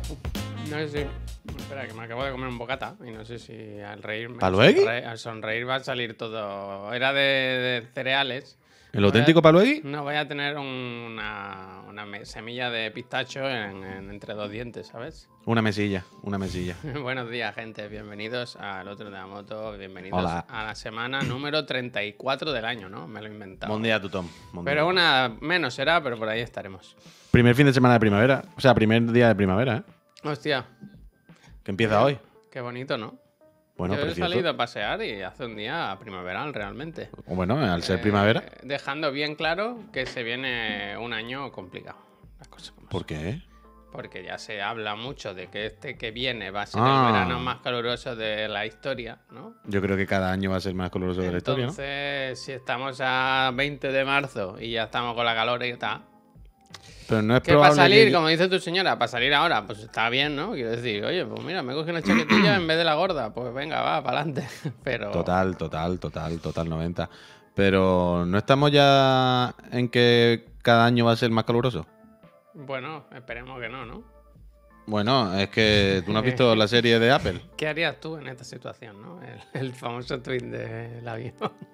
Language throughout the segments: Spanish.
No sé si... Espera, que me acabo de comer un bocata y no sé si al reírme... ¿Paluegui? Al sonreír va a salir todo... Era de cereales. ¿El auténtico Paluegui? No, voy a tener una semilla de pistacho entre dos dientes, ¿sabes? Una mesilla, una mesilla. Buenos días, gente. Bienvenidos al otro de la moto. Bienvenidos Hola. a la semana número 34 del año, ¿no? Me lo he inventado. Buen día, Tom. Pero una menos será, pero por ahí estaremos. Primer fin de semana de primavera. O sea, primer día de primavera, ¿eh? Hostia, Que empieza hoy. qué bonito, ¿no? Bueno, Yo he precioso. salido a pasear y hace un día primaveral realmente. Bueno, al ser primavera. Dejando bien claro que se viene un año complicado. Las cosas como ¿Por son. qué? Porque ya se habla mucho de que este que viene va a ser Ah. el verano más caluroso de la historia, ¿no? Yo creo que cada año va a ser más coloroso de la historia, ¿no? Entonces, si estamos a 20 de marzo y ya estamos con la calor y tal, Pero no es que para probable salir, que... como dice tu señora, para salir ahora, pues está bien, ¿no? Quiero decir, oye, pues mira, me cogí una chaquetilla en vez de la gorda, pues venga, va, para adelante. Pero Total 90. Pero ¿no estamos ya en que cada año va a ser más caluroso? bueno, esperemos que no, ¿no? Bueno, es que tú no has visto la serie de Apple. ¿Qué harías tú en esta situación, no? El famoso tweet del avión.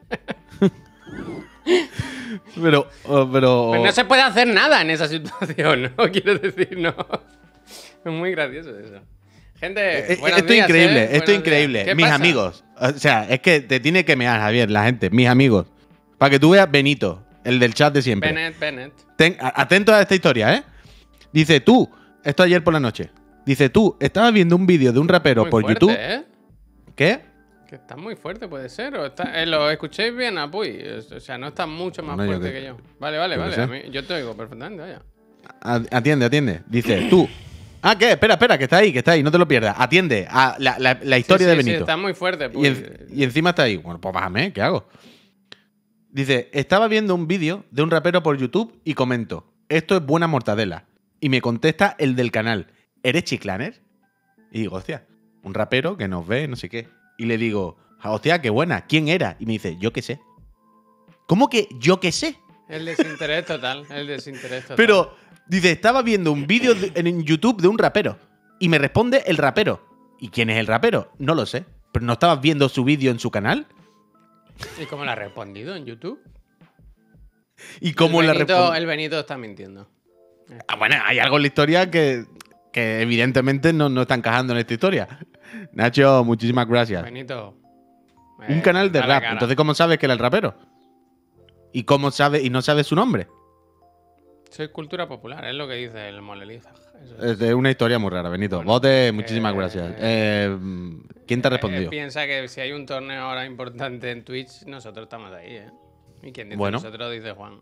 Pero... Pues no se puede hacer nada en esa situación, ¿no? Quiero decir, no. Es muy gracioso eso. Gente, buenos Esto es días, increíble, ¿eh? esto es Buenos increíble. días. ¿Qué Mis pasa? amigos. O sea, es que te tiene que mear, Javier, la gente. Mis amigos. Para que tú veas Benito, el del chat de siempre. Bennett. Atento a esta historia, ¿eh? Dice, tú, esto ayer por la noche. Dice, tú, estabas viendo un vídeo de un rapero Muy por fuerte, YouTube. ¿eh? ¿Qué? Que está muy fuerte, puede ser. O está, ¿lo escuchéis bien, Apuy? O sea, no está mucho más Bueno, yo fuerte qué- que yo. Vale. yo qué sé. A mí- yo te oigo perfectamente, vaya. Atiende. Dice, tú. Ah, ¿qué? Espera, que está ahí, no te lo pierdas. Atiende a la historia de Sí, Benito. está muy fuerte, Y, Puy. y encima está ahí. Bueno, pues bájame, ¿qué hago? Dice, estaba viendo un vídeo de un rapero por YouTube y comento, esto es buena mortadela. Y me contesta el del canal, ¿eres Chiclaner? Y digo, hostia, un rapero que nos ve, no sé qué. Y le digo, hostia, qué buena, ¿quién era? Y me dice, yo qué sé. ¿Cómo que yo qué sé? El desinterés total, Pero, dice, estaba viendo un vídeo en YouTube de un rapero. Y me responde el rapero. ¿Y quién es el rapero? No lo sé. ¿Pero no estabas viendo su vídeo en su canal? ¿Y cómo le ha respondido en YouTube? ¿Y cómo le responde? El Benito está mintiendo. Bueno, hay algo en la historia que evidentemente no está encajando en esta historia. Nacho, muchísimas gracias. Benito. Un canal de da la rap. cara. Entonces, ¿cómo sabes que era el rapero? ¿Y cómo sabe y no sabe su nombre? Soy cultura popular, es lo que dice el Moleliza. Eso es. Es una historia muy rara, Benito. Bueno, Bote, muchísimas gracias. ¿Quién te ha respondido? Piensa que si hay un torneo ahora importante en Twitch, nosotros estamos ahí, ¿eh? ¿Y quién dice Bueno. nosotros? Dice Juan.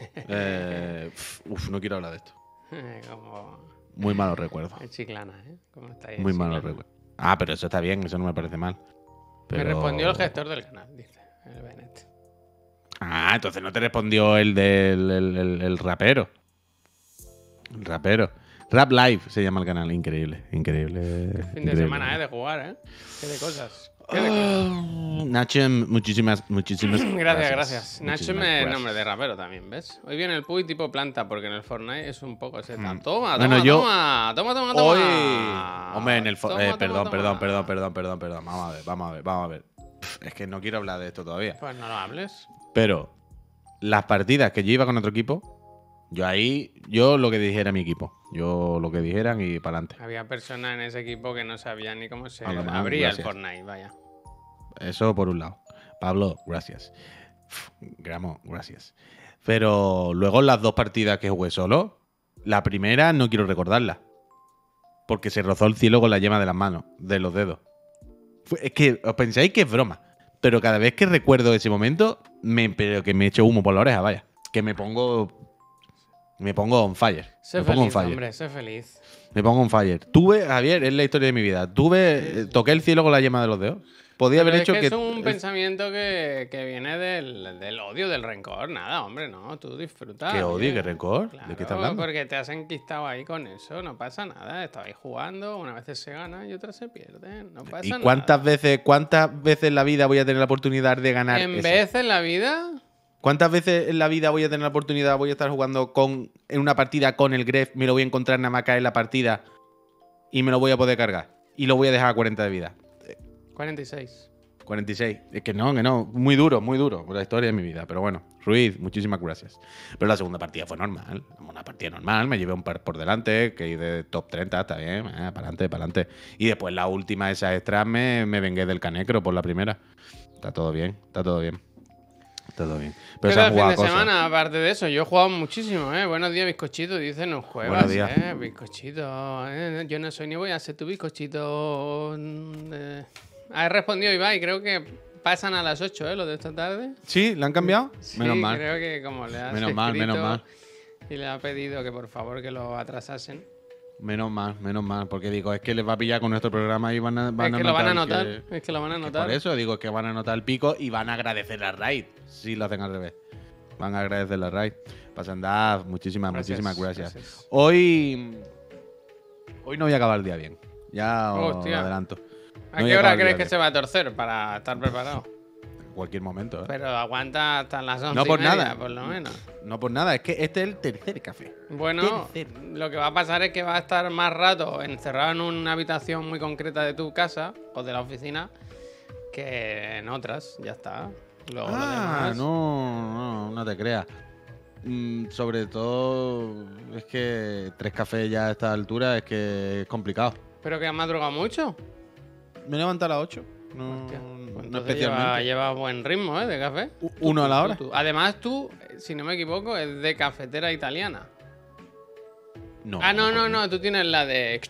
No quiero hablar de esto. Como Muy malos recuerdos. el Chiclana, ¿eh? ¿Cómo está ahí? Muy el malos Chiclana? recuerdos. Ah, pero eso está bien, eso no me parece mal. Me Pero- respondió el gestor del canal, dice el Bennett. Ah, entonces no te respondió el del el rapero. El rapero. Rap Live se llama el canal. Increíble. Fin de semana, ¿eh? De jugar, ¿eh? Qué de cosas. Nacho, muchísimas Gracias. Nacho Muchísimas me gracias. nombre de rapero también, ¿ves? Hoy viene el Puy tipo planta porque en el Fortnite es un poco seta. Toma, Bueno, yo- toma. Hoy. Hombre, en el. Toma, Perdón. toma. Vamos a ver. Es que no quiero hablar de esto todavía. Pues no lo hables. Pero las partidas que yo iba con otro equipo, yo lo que dijera mi equipo. Yo lo que dijeran y para adelante. Había personas en ese equipo que no sabían ni cómo se A lo mejor, abría gracias. el Fortnite, vaya. Eso por un lado. Pablo, gracias. Gramo, gracias. Pero luego las dos partidas que jugué solo, la primera no quiero recordarla. Porque se rozó el cielo con la yema de las manos, de los dedos. Es que os pensáis que es broma. Pero cada vez que recuerdo ese momento, pero que me echo humo por la oreja, vaya. Que me pongo on fire. Sé me pongo on feliz, fire. hombre, sé feliz. Me pongo on fire. Tuve, Javier, es la historia de mi vida. Toqué el cielo con la yema de los dedos. Podía Pero haber es hecho que que. es un pensamiento que viene del odio, del rencor. Nada, hombre, no. Tú disfrutas. ¿Qué odio, oye. qué rencor? Claro, ¿De qué estás hablando? porque te has enquistado ahí con eso. No pasa nada. Estabais jugando. Una vez se gana y otra se pierde. No pasa ¿Y nada. cuántas veces en la vida voy a tener la oportunidad de ganar En eso? vez en la vida. ¿Cuántas veces en la vida voy a tener la oportunidad, voy a estar jugando en una partida con el Gref, me lo voy a encontrar nada más caer en la partida y me lo voy a poder cargar. Y lo voy a dejar a 40 de vida. 46. 46. Es que no. Muy duro la historia de mi vida. Pero bueno, Ruiz, muchísimas gracias. Pero la segunda partida fue normal. Una partida normal. Me llevé un par por delante, que de top 30, está bien. Para adelante. Y después la última, esas extras, me vengué del canecro por la primera. Está todo bien. Todo bien. Pero se han el fin jugado de cosas. semana, aparte de eso, yo he jugado muchísimo, ¿eh? Buenos días, bizcochito, dice, no juegas, Buenos días. bizcochito. Yo no soy ni voy a ser tu bizcochito. Ha respondido Ibai, creo que pasan a las 8, ¿eh? Lo de esta tarde. ¿Sí? ¿La han cambiado? Sí, Menos mal. creo que como le has Menos mal. y le ha pedido que por favor que lo atrasasen. Menos mal, porque digo, es que les va a pillar con nuestro programa y van a Es que lo van a notar, que- es que lo van a que notar. por eso digo que van a notar el pico y van a agradecer la raid. Si lo hacen al revés. Van a agradecer la raid. Pasandad, muchísimas gracias. Hoy no voy a acabar el día bien. Ya os Hostia. adelanto. ¿A No voy qué hora acabar el crees día que se va a torcer para estar preparado? bien. En cualquier momento, ¿eh? Pero aguanta hasta las 11 No por y media, nada. por lo menos. No por nada, es que este es el tercer café. Bueno, Tercero. lo que va a pasar es que va a estar más rato encerrado en una habitación muy concreta de tu casa o de la oficina que en otras, ya está. Luego lo demás. No te creas. Sobre todo, es que 3 cafés ya a esta altura es que es complicado. Pero que has madrugado mucho. Me he levantado a las 8. No, Hostia, pues no entonces especialmente. lleva buen ritmo, ¿eh? De café. Uno a la hora. Además, tú, si no me equivoco, es de cafetera italiana. No. No, tú tienes la de.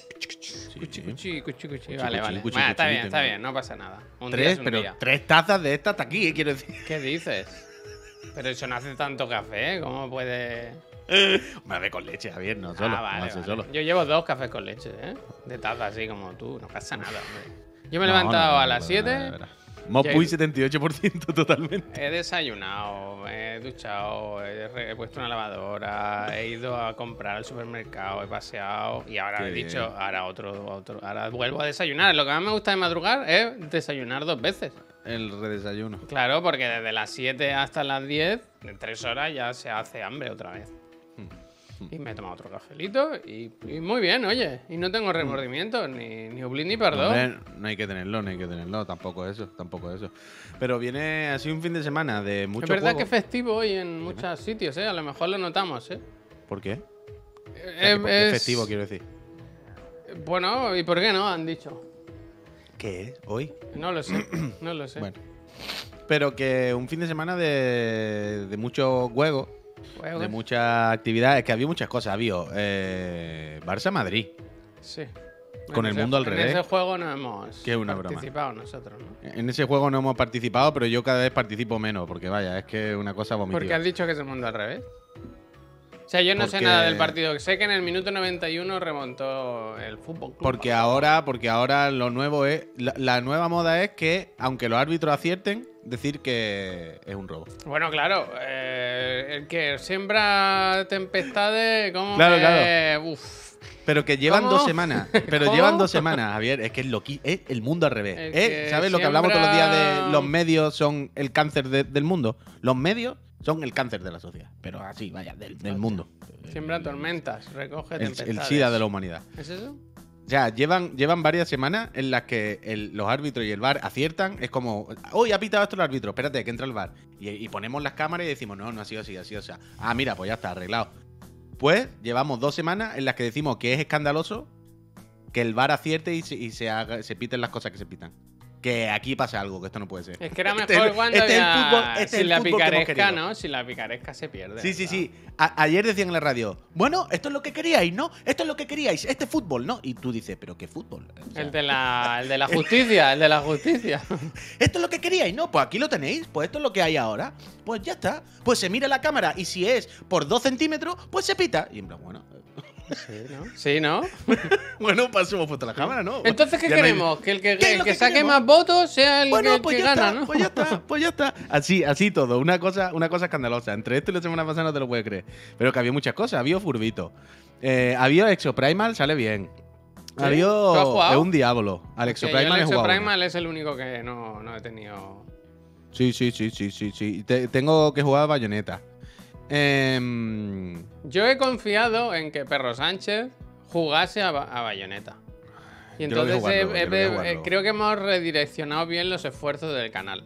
Cuchi. Cuchi, Vale. cuchi, Bueno, está tengo. bien, no pasa nada. Un día 3, es un pero día. 3 tazas de esta hasta aquí, quiero decir. ¿Qué dices? Pero eso no hace tanto café, ¿cómo puede...? Me hace con leche, Javier, no solo. Vale, no hace vale. solo. Yo llevo 2 cafés con leche, ¿eh? De taza así como tú, no pasa nada, hombre. Yo me he No, levantado no, a las 7, Mopuy 78% totalmente. he desayunado, me he duchado, he puesto una lavadora, he ido a comprar al supermercado, he paseado y ahora Qué he bien. dicho, ahora ahora vuelvo a desayunar. Lo que más me gusta de madrugar es desayunar 2 veces. El redesayuno. Claro, porque desde las 7 hasta las 10, en 3 horas ya se hace hambre otra vez. Y me he tomado otro cafelito y muy bien, oye. Y no tengo remordimientos, ni oblid ni perdón. Hombre, no hay que tenerlo, tampoco eso. Pero viene así un fin de semana de mucho Es verdad juego. que es festivo hoy en muchos sitios, ¿eh? A lo mejor lo notamos, ¿eh? ¿Por qué? O sea, que porque es festivo, quiero decir. Bueno, ¿y por qué no? Han dicho. ¿Qué es? ¿Hoy? No lo sé, no lo sé. Bueno. Pero que un fin de semana de muchos juegos, Juegos. de muchas actividades, que había muchas cosas. Había Barça-Madrid, Sí. con el mundo al En revés. ese juego no hemos Que es una broma. participado nosotros, ¿no? En ese juego no hemos participado, pero yo cada vez participo menos, porque vaya, es que es una cosa vomitiva. Porque has dicho que es el mundo al revés. O sea, yo no sé Porque- nada del partido. Sé que en el minuto 91 remontó el Fútbol Club. Porque ahora lo nuevo es. La nueva moda es que, aunque los árbitros acierten, decir que es un robo. Bueno, claro. El que siembra tempestades, ¿cómo Claro, que- claro. Uf. Pero que llevan ¿Cómo? 2 semanas. Pero ¿Cómo? llevan 2 semanas, Javier. Es que es el mundo al revés. El que ¿Sabes lo que hablamos todos los días siembra- de los medios son el cáncer del mundo? Los medios son el cáncer de la sociedad. Pero así, vaya, del mundo. Siembra tormentas, recoge El tempestades. SIDA de la humanidad. ¿Es eso? O sea, llevan varias semanas en las que los árbitros y el VAR aciertan. Es como, hoy ha pitado esto el árbitro, espérate, que entra el VAR. Y ponemos las cámaras y decimos, no ha sido así, ha sido así. Ah, mira, pues ya está, arreglado. Pues llevamos 2 semanas en las que decimos que es escandaloso que el VAR acierte y se piten las cosas que se pitan. Que aquí pasa algo, que esto no puede ser. Es que era Este mejor es- cuando este es el había- fútbol- este es si el la fútbol que hemos picaresca, querido. ¿no? Si la picaresca se pierde. Sí, sí, ¿no? sí. Ayer decían en la radio, bueno, esto es lo que queríais, ¿no? Esto es lo que queríais, este fútbol, ¿no? Y tú dices, ¿pero qué fútbol? O sea, El de la justicia, el de la justicia. esto es lo que queríais, ¿no? Pues aquí lo tenéis, pues esto es lo que hay ahora. Pues ya está. Pues se mira la cámara y si es por 2 centímetros, pues se pita. Y en plan, bueno, Sí, ¿no? bueno, pues hemos puesto la cámara, ¿no? Entonces, ¿qué Ya no hay- queremos? Que el ¿Qué es que, lo que que saque queremos? más votos sea el Bueno, que, pues que ya gana, está, ¿no? pues ya está. Así todo. Una cosa escandalosa. Entre esto y la semana pasada no te lo puedes creer. Pero que había muchas cosas. Había Furbito. Había Exoprimal, sale bien. ¿Sí? Había ¿Tú has jugado? es un diablo. Al Que yo Exoprimal el he jugado. Exoprimal es el único que no he tenido. Sí. Tengo que jugar a Bayonetta. Yo he confiado en que Perro Sánchez jugase a Bayonetta. Y Quiero entonces jugarlo, quiero jugarlo. creo que hemos redireccionado bien los esfuerzos del canal.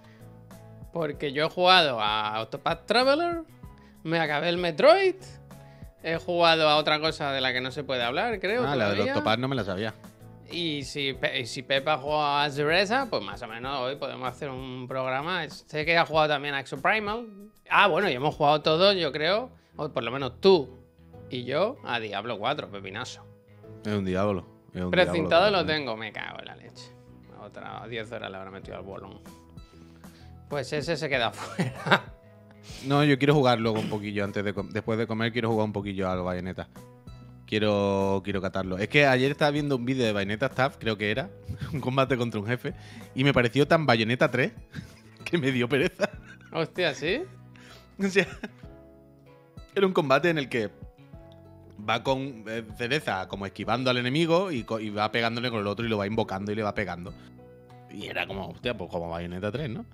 Porque yo he jugado a Octopath Traveler, me acabé el Metroid, he jugado a otra cosa de la que no se puede hablar, creo. Ah, la del todavía. Octopath no me la sabía. Y si Pepa juega a Zereza, pues más o menos hoy podemos hacer un programa. Sé que ha jugado también a Exoprimal. Ah, bueno, y hemos jugado todos, yo creo, o por lo menos tú y yo, a Diablo 4, pepinazo. Es un diablo. Es un Precintado diablo, lo tengo, me cago en la leche. Otra 10 horas le habrá metido al bolón. Pues ese se queda fuera. No, yo quiero jugar luego un poquillo después de comer, quiero jugar un poquillo al Bayonetta. Quiero catarlo. Es que ayer estaba viendo un vídeo de Bayonetta Staff, creo que era, un combate contra un jefe, y me pareció tan Bayonetta 3 que me dio pereza. Hostia, ¿sí? O sea, era un combate en el que va con Cereza como esquivando al enemigo y va pegándole con el otro y lo va invocando y le va pegando. Y era como, hostia, pues como Bayonetta 3, ¿no?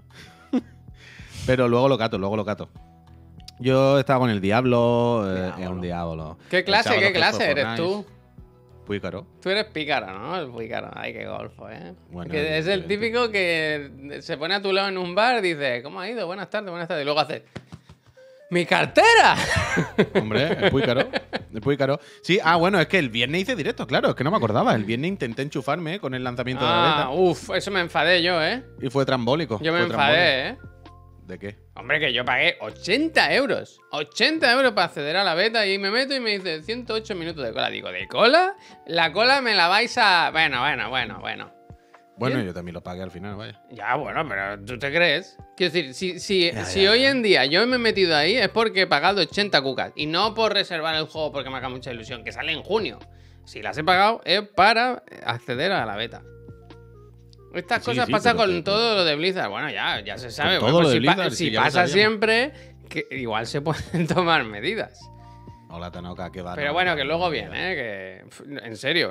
Pero luego lo cato. Yo estaba con el Diablo, es un Diablo. ¿Qué clase eres tú? Pícaro. Tú eres pícaro, ¿no? El pícaro. Ay, qué golfo, ¿eh? Bueno, Que es el típico que se pone a tu lado en un bar y dice, ¿cómo ha ido? Buenas tardes. Y luego hace, ¡mi cartera! Hombre, es pícaro. Sí, bueno, es que el viernes hice directo, claro, es que no me acordaba. El viernes intenté enchufarme con el lanzamiento de la beta. Uf, eso me enfadé yo, ¿eh? Y fue trambólico. Yo me fue trambólico. enfadé, ¿eh? ¿De qué? Hombre, que yo pagué 80 euros. 80 euros para acceder a la beta y me meto y me dice 108 minutos de cola. Digo, ¿de cola? La cola me la vais a... Bueno. Bueno, Bien. yo también lo pagué al final, vaya. Ya, bueno, pero ¿tú te crees? Quiero decir, si hoy en día yo me he metido ahí es porque he pagado 80 cucas. Y no por reservar el juego porque me haga mucha ilusión, que sale en junio. Si las he pagado es para acceder a la beta. Estas cosas pasan con todo lo de Blizzard. Bueno, ya se sabe. Con todo Bueno, lo de pues Blizzard, si sí, ya lo pasa sabíamos. siempre, que igual se pueden tomar medidas. Hola, Tanoka, qué va. Pero bueno, que luego viene, ¿eh? En serio.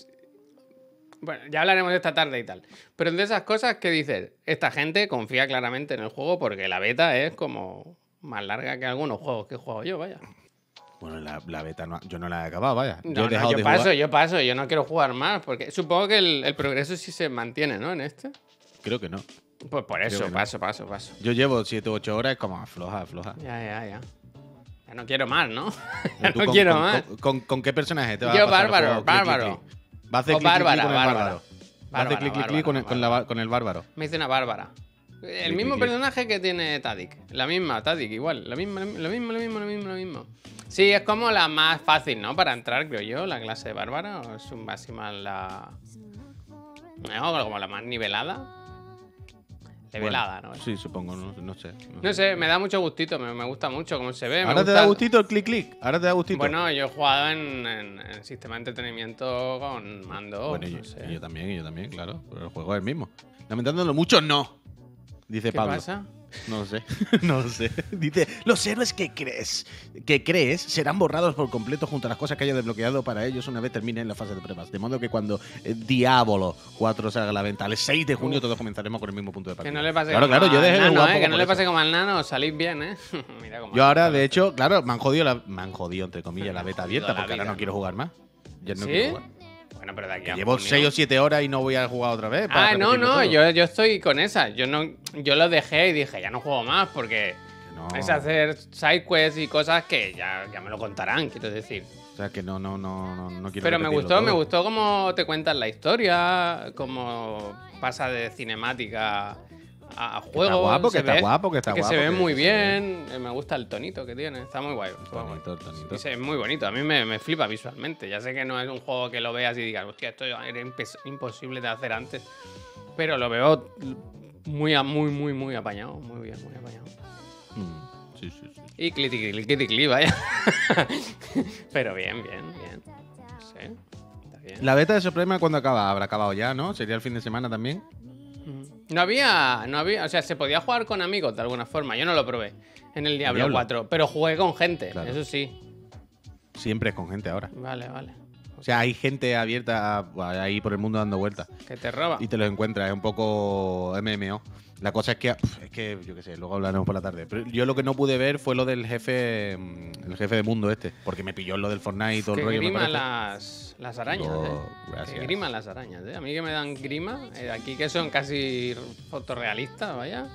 Bueno, ya hablaremos esta tarde y tal. Pero de esas cosas que dices, esta gente confía claramente en el juego porque la beta es como más larga que algunos juegos que he jugado yo, vaya. Bueno, la beta yo no la he acabado, vaya. No, yo paso, yo no quiero jugar más porque supongo que el progreso sí se mantiene, ¿no? En este. Creo que no. Pues por eso, que no. paso. Yo llevo 7 u 8 horas, es como afloja. Ya. Ya no quiero más, ¿no? Ya ¿Tú no quiero más. ¿Con qué personaje te vas Yo a pasar el bárbaro. juego? Va a hacer O clic, clic, clic con el bárbara. bárbaro. Va a hacer clic, clic, clic con el bárbaro. Me hice una bárbara. El Clic, mismo clic, clic. personaje que tiene Tadic. La misma, Tadic, igual. Lo mismo. Sí, es como la más fácil, ¿no? Para entrar, creo yo, la clase de bárbara. O es un así más la... No, como la más nivelada. Nivelada, Bueno, ¿no? Sí, supongo, no sé. No sé, me da mucho gustito, me gusta mucho cómo se ve. Ahora te da gustito el clic, clic. Ahora te da gustito. Bueno, yo he jugado en sistema de entretenimiento con mando. Bueno, no sé. y yo también, claro. Pero el juego es el mismo. Lamentándolo mucho, no. Dice ¿Qué Pablo. pasa? No lo sé. No lo sé. Dice, los héroes que crees serán borrados por completo junto a las cosas que hayas desbloqueado para ellos una vez terminen la fase de pruebas. De modo que cuando Diablo 4 salga a la venta el 6 de junio todos comenzaremos con el mismo punto de partida. Que no le pase Claro, como yo dejé al de nano, jugar un que poco no por le eso. pase como al nano, salís bien, ¿eh? Mira cómo Yo ahora, de hecho, claro, me han jodido entre comillas la beta abierta la porque ahora vida, no quiero jugar más. Ya no ¿Sí? quiero jugar. Bueno, pero de aquí Que a llevo junio. 6 o 7 horas y no voy a jugar otra vez. para No, repetirlo todo. yo estoy con esa. Yo lo dejé y dije, ya no juego más porque No. es hacer sidequests y cosas que ya me lo contarán, quiero decir. O sea, que no quiero Pero me repetirlo todo. gustó cómo te cuentan la historia, cómo pasa de cinemática a juego. guapo, que está ve- guapo, que está que guapo, se ve que muy se bien. Me gusta el tonito que tiene, está muy guay. está muy guay. Tonito. Y es muy bonito, a mí me flipa visualmente. Ya sé que no es un juego que lo veas y digas, hostia, esto era imposible de hacer antes. Pero lo veo muy apañado, muy bien, muy apañado. Sí. Y cliti, vaya. Pero bien. No sé, está bien. La beta de Suprema, ¿cuándo acaba? Habrá acabado ya, ¿no? ¿Sería el fin de semana también? No había, o sea, se podía jugar con amigos de alguna forma. Yo no lo probé en el Diablo 4, pero jugué con gente, Claro. eso sí. Siempre es con gente ahora. Vale. O sea, hay gente abierta ahí por el mundo dando vueltas. Que te roba. Y te los encuentras, es un poco MMO. La cosa es que, yo qué sé, luego hablaremos por la tarde. Pero yo lo que no pude ver fue lo del jefe, el jefe de mundo este. Porque me pilló lo del Fortnite y todo el rollo. Que me grima parece. las arañas, Gracias. Que griman las arañas, A mí que me dan grima, aquí que son casi fotorrealistas, vaya.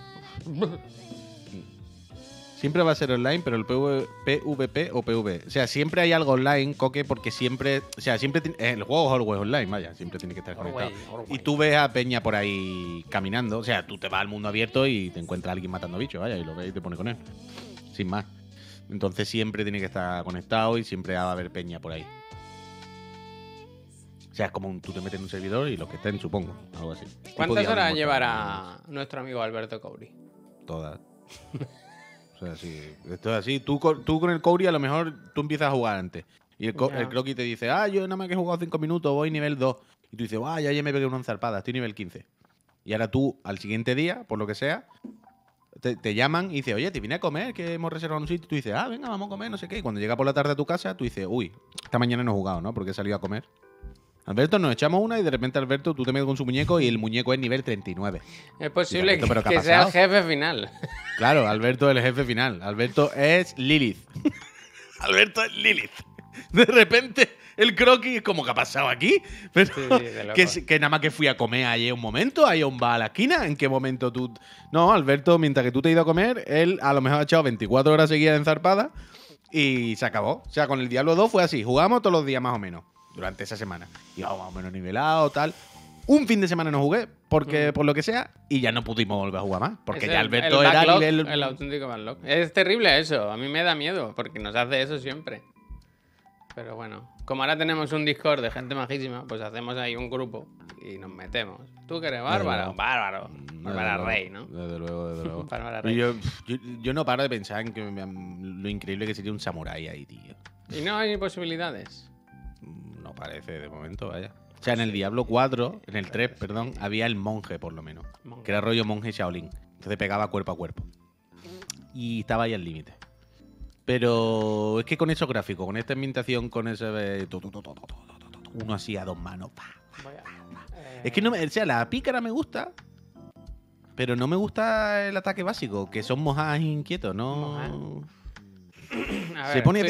Siempre va a ser online, pero el PvP o PvE. O sea, siempre hay algo online, Coque, porque siempre. O sea, siempre. El juego es always online, vaya. Siempre tiene que estar conectado. Y tú ves a Peña por ahí caminando. O sea, tú te vas al mundo abierto y te encuentras a alguien matando bichos, vaya, y lo ves y te pones con él. Sin más. Entonces siempre tiene que estar conectado y siempre va a haber Peña por ahí. O sea, es como tú te metes en un servidor y los que estén, supongo. Algo así. ¿Cuántas horas llevará nuestro amigo Alberto Couri? Todas. O sea, sí, esto es así. Tú con el Couri a lo mejor tú empiezas a jugar antes. Y el croquis te dice, yo nada más que he jugado 5 minutos, voy nivel 2. Y tú dices, ya me pegué una zarpada, estoy nivel 15. Y ahora tú, al siguiente día, por lo que sea, te llaman y dices, oye, te vine a comer, que hemos reservado un sitio. Y tú dices, venga, vamos a comer, no sé qué. Y cuando llega por la tarde a tu casa, tú dices, uy, esta mañana no he jugado, ¿no? Porque he salido a comer. Alberto, nos echamos una y de repente Alberto, tú te metes con su muñeco y el muñeco es nivel 39. Es posible Alberto, que sea el jefe final. Claro, Alberto es el jefe final. Alberto es Lilith. Alberto es Lilith. De repente, el croquis, como que ha pasado aquí. Pero que nada más que fui a comer ayer un momento, ahí a un bar a la esquina. ¿En qué momento tú...? No, Alberto, mientras que tú te has ido a comer, él a lo mejor ha echado 24 horas seguidas en zarpada y se acabó. O sea, con el Diablo 2 fue así. Jugamos todos los días más o menos. Durante esa semana. Iba más o menos nivelado, tal. Un fin de semana no jugué, porque por lo que sea, y ya no pudimos volver a jugar más. Porque ya Alberto era nivel. El auténtico backlog. Es terrible eso. A mí me da miedo, porque nos hace eso siempre. Pero bueno, como ahora tenemos un Discord de gente majísima, pues hacemos ahí un grupo y nos metemos. ¿Tú que eres bárbaro? Bárbaro. Bárbara Rey, ¿no? Desde luego. Bárbara Rey. Yo no paro de pensar en lo increíble que sería un samurái ahí, tío. Y no hay posibilidades. No parece de momento, vaya. O sea, en el Diablo 4, en el 3, perdón, había el monje, por lo menos. Que era rollo monje Shaolin. Entonces pegaba cuerpo a cuerpo. Y estaba ahí al límite. Pero es que con esos gráficos, con esta ambientación, con ese... Uno así a dos manos. Es que no o sea, la pícara me gusta, pero no me gusta el ataque básico, que son mojadas inquietos, ¿no? Se pone...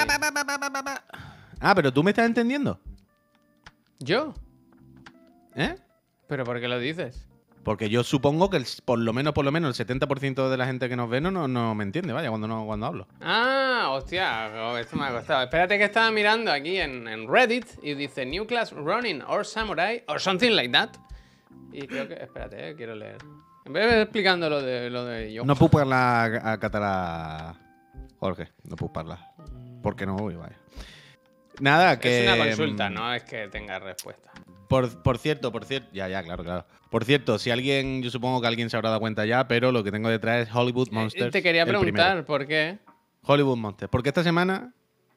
pero tú me estás entendiendo. ¿Yo? ¿Eh? ¿Pero por qué lo dices? Porque yo supongo que por lo menos el 70% de la gente que nos ve no me entiende, vaya, cuando hablo. Hostia, esto me ha costado. Espérate que estaba mirando aquí en Reddit y dice New Class Running or Samurai or something like that. Y creo que... Espérate, quiero leer. En vez de explicando lo de yo. No puedo parlar a català, Jorge, no puedo parlar. Porque no voy, vaya. Nada, que... Es una consulta, no es que tenga respuesta. Por cierto, ya, claro. Por cierto, si alguien, yo supongo que alguien se habrá dado cuenta ya, pero lo que tengo detrás es Hollywood Monsters. Te quería preguntar, ¿por qué? Hollywood Monsters. Porque esta semana...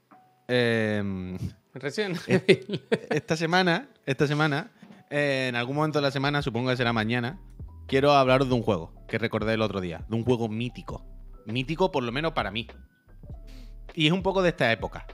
Resident Evil. Esta semana, en algún momento de la semana, supongo que será mañana, quiero hablaros de un juego que recordé el otro día. De un juego mítico. Mítico, por lo menos para mí. Y es un poco de esta época.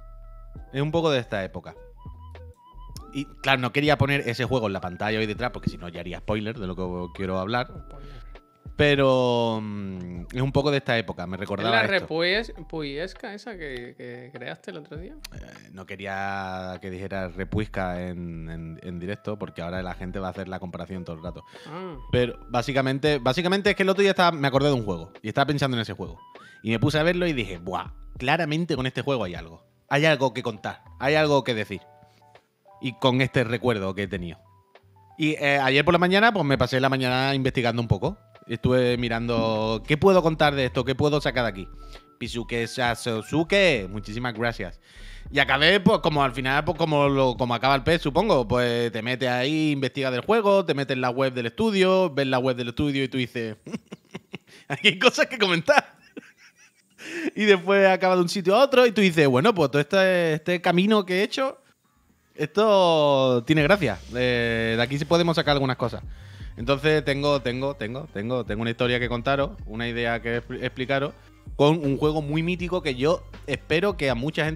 Y claro, no quería poner ese juego en la pantalla hoy detrás, porque si no ya haría spoiler de lo que quiero hablar. Pero es un poco de esta época, me recordaba. ¿Es la repuesca esa que creaste el otro día? No quería que dijera repuesca en directo, porque ahora la gente va a hacer la comparación todo el rato. Pero básicamente es que el otro día me acordé de un juego y estaba pensando en ese juego. Y me puse a verlo y dije, ¡buah! Claramente con este juego hay algo. Hay algo que contar, hay algo que decir. Y con este recuerdo que he tenido. Y ayer por la mañana, pues me pasé la mañana investigando un poco. Estuve mirando qué puedo contar de esto, qué puedo sacar de aquí. Pisuke Sasuke, muchísimas gracias. Y acabé, pues como al final, pues como acaba el pez, supongo. Pues te metes ahí, investigas del juego, te metes en la web del estudio, ves la web del estudio y tú dices, aquí hay cosas que comentar. Y después acaba de un sitio a otro y tú dices, bueno, pues todo este camino que he hecho, esto tiene gracia. De aquí sí podemos sacar algunas cosas. Entonces tengo una historia que contaros, una idea que explicaros, con un juego muy mítico que yo espero que a mucha gente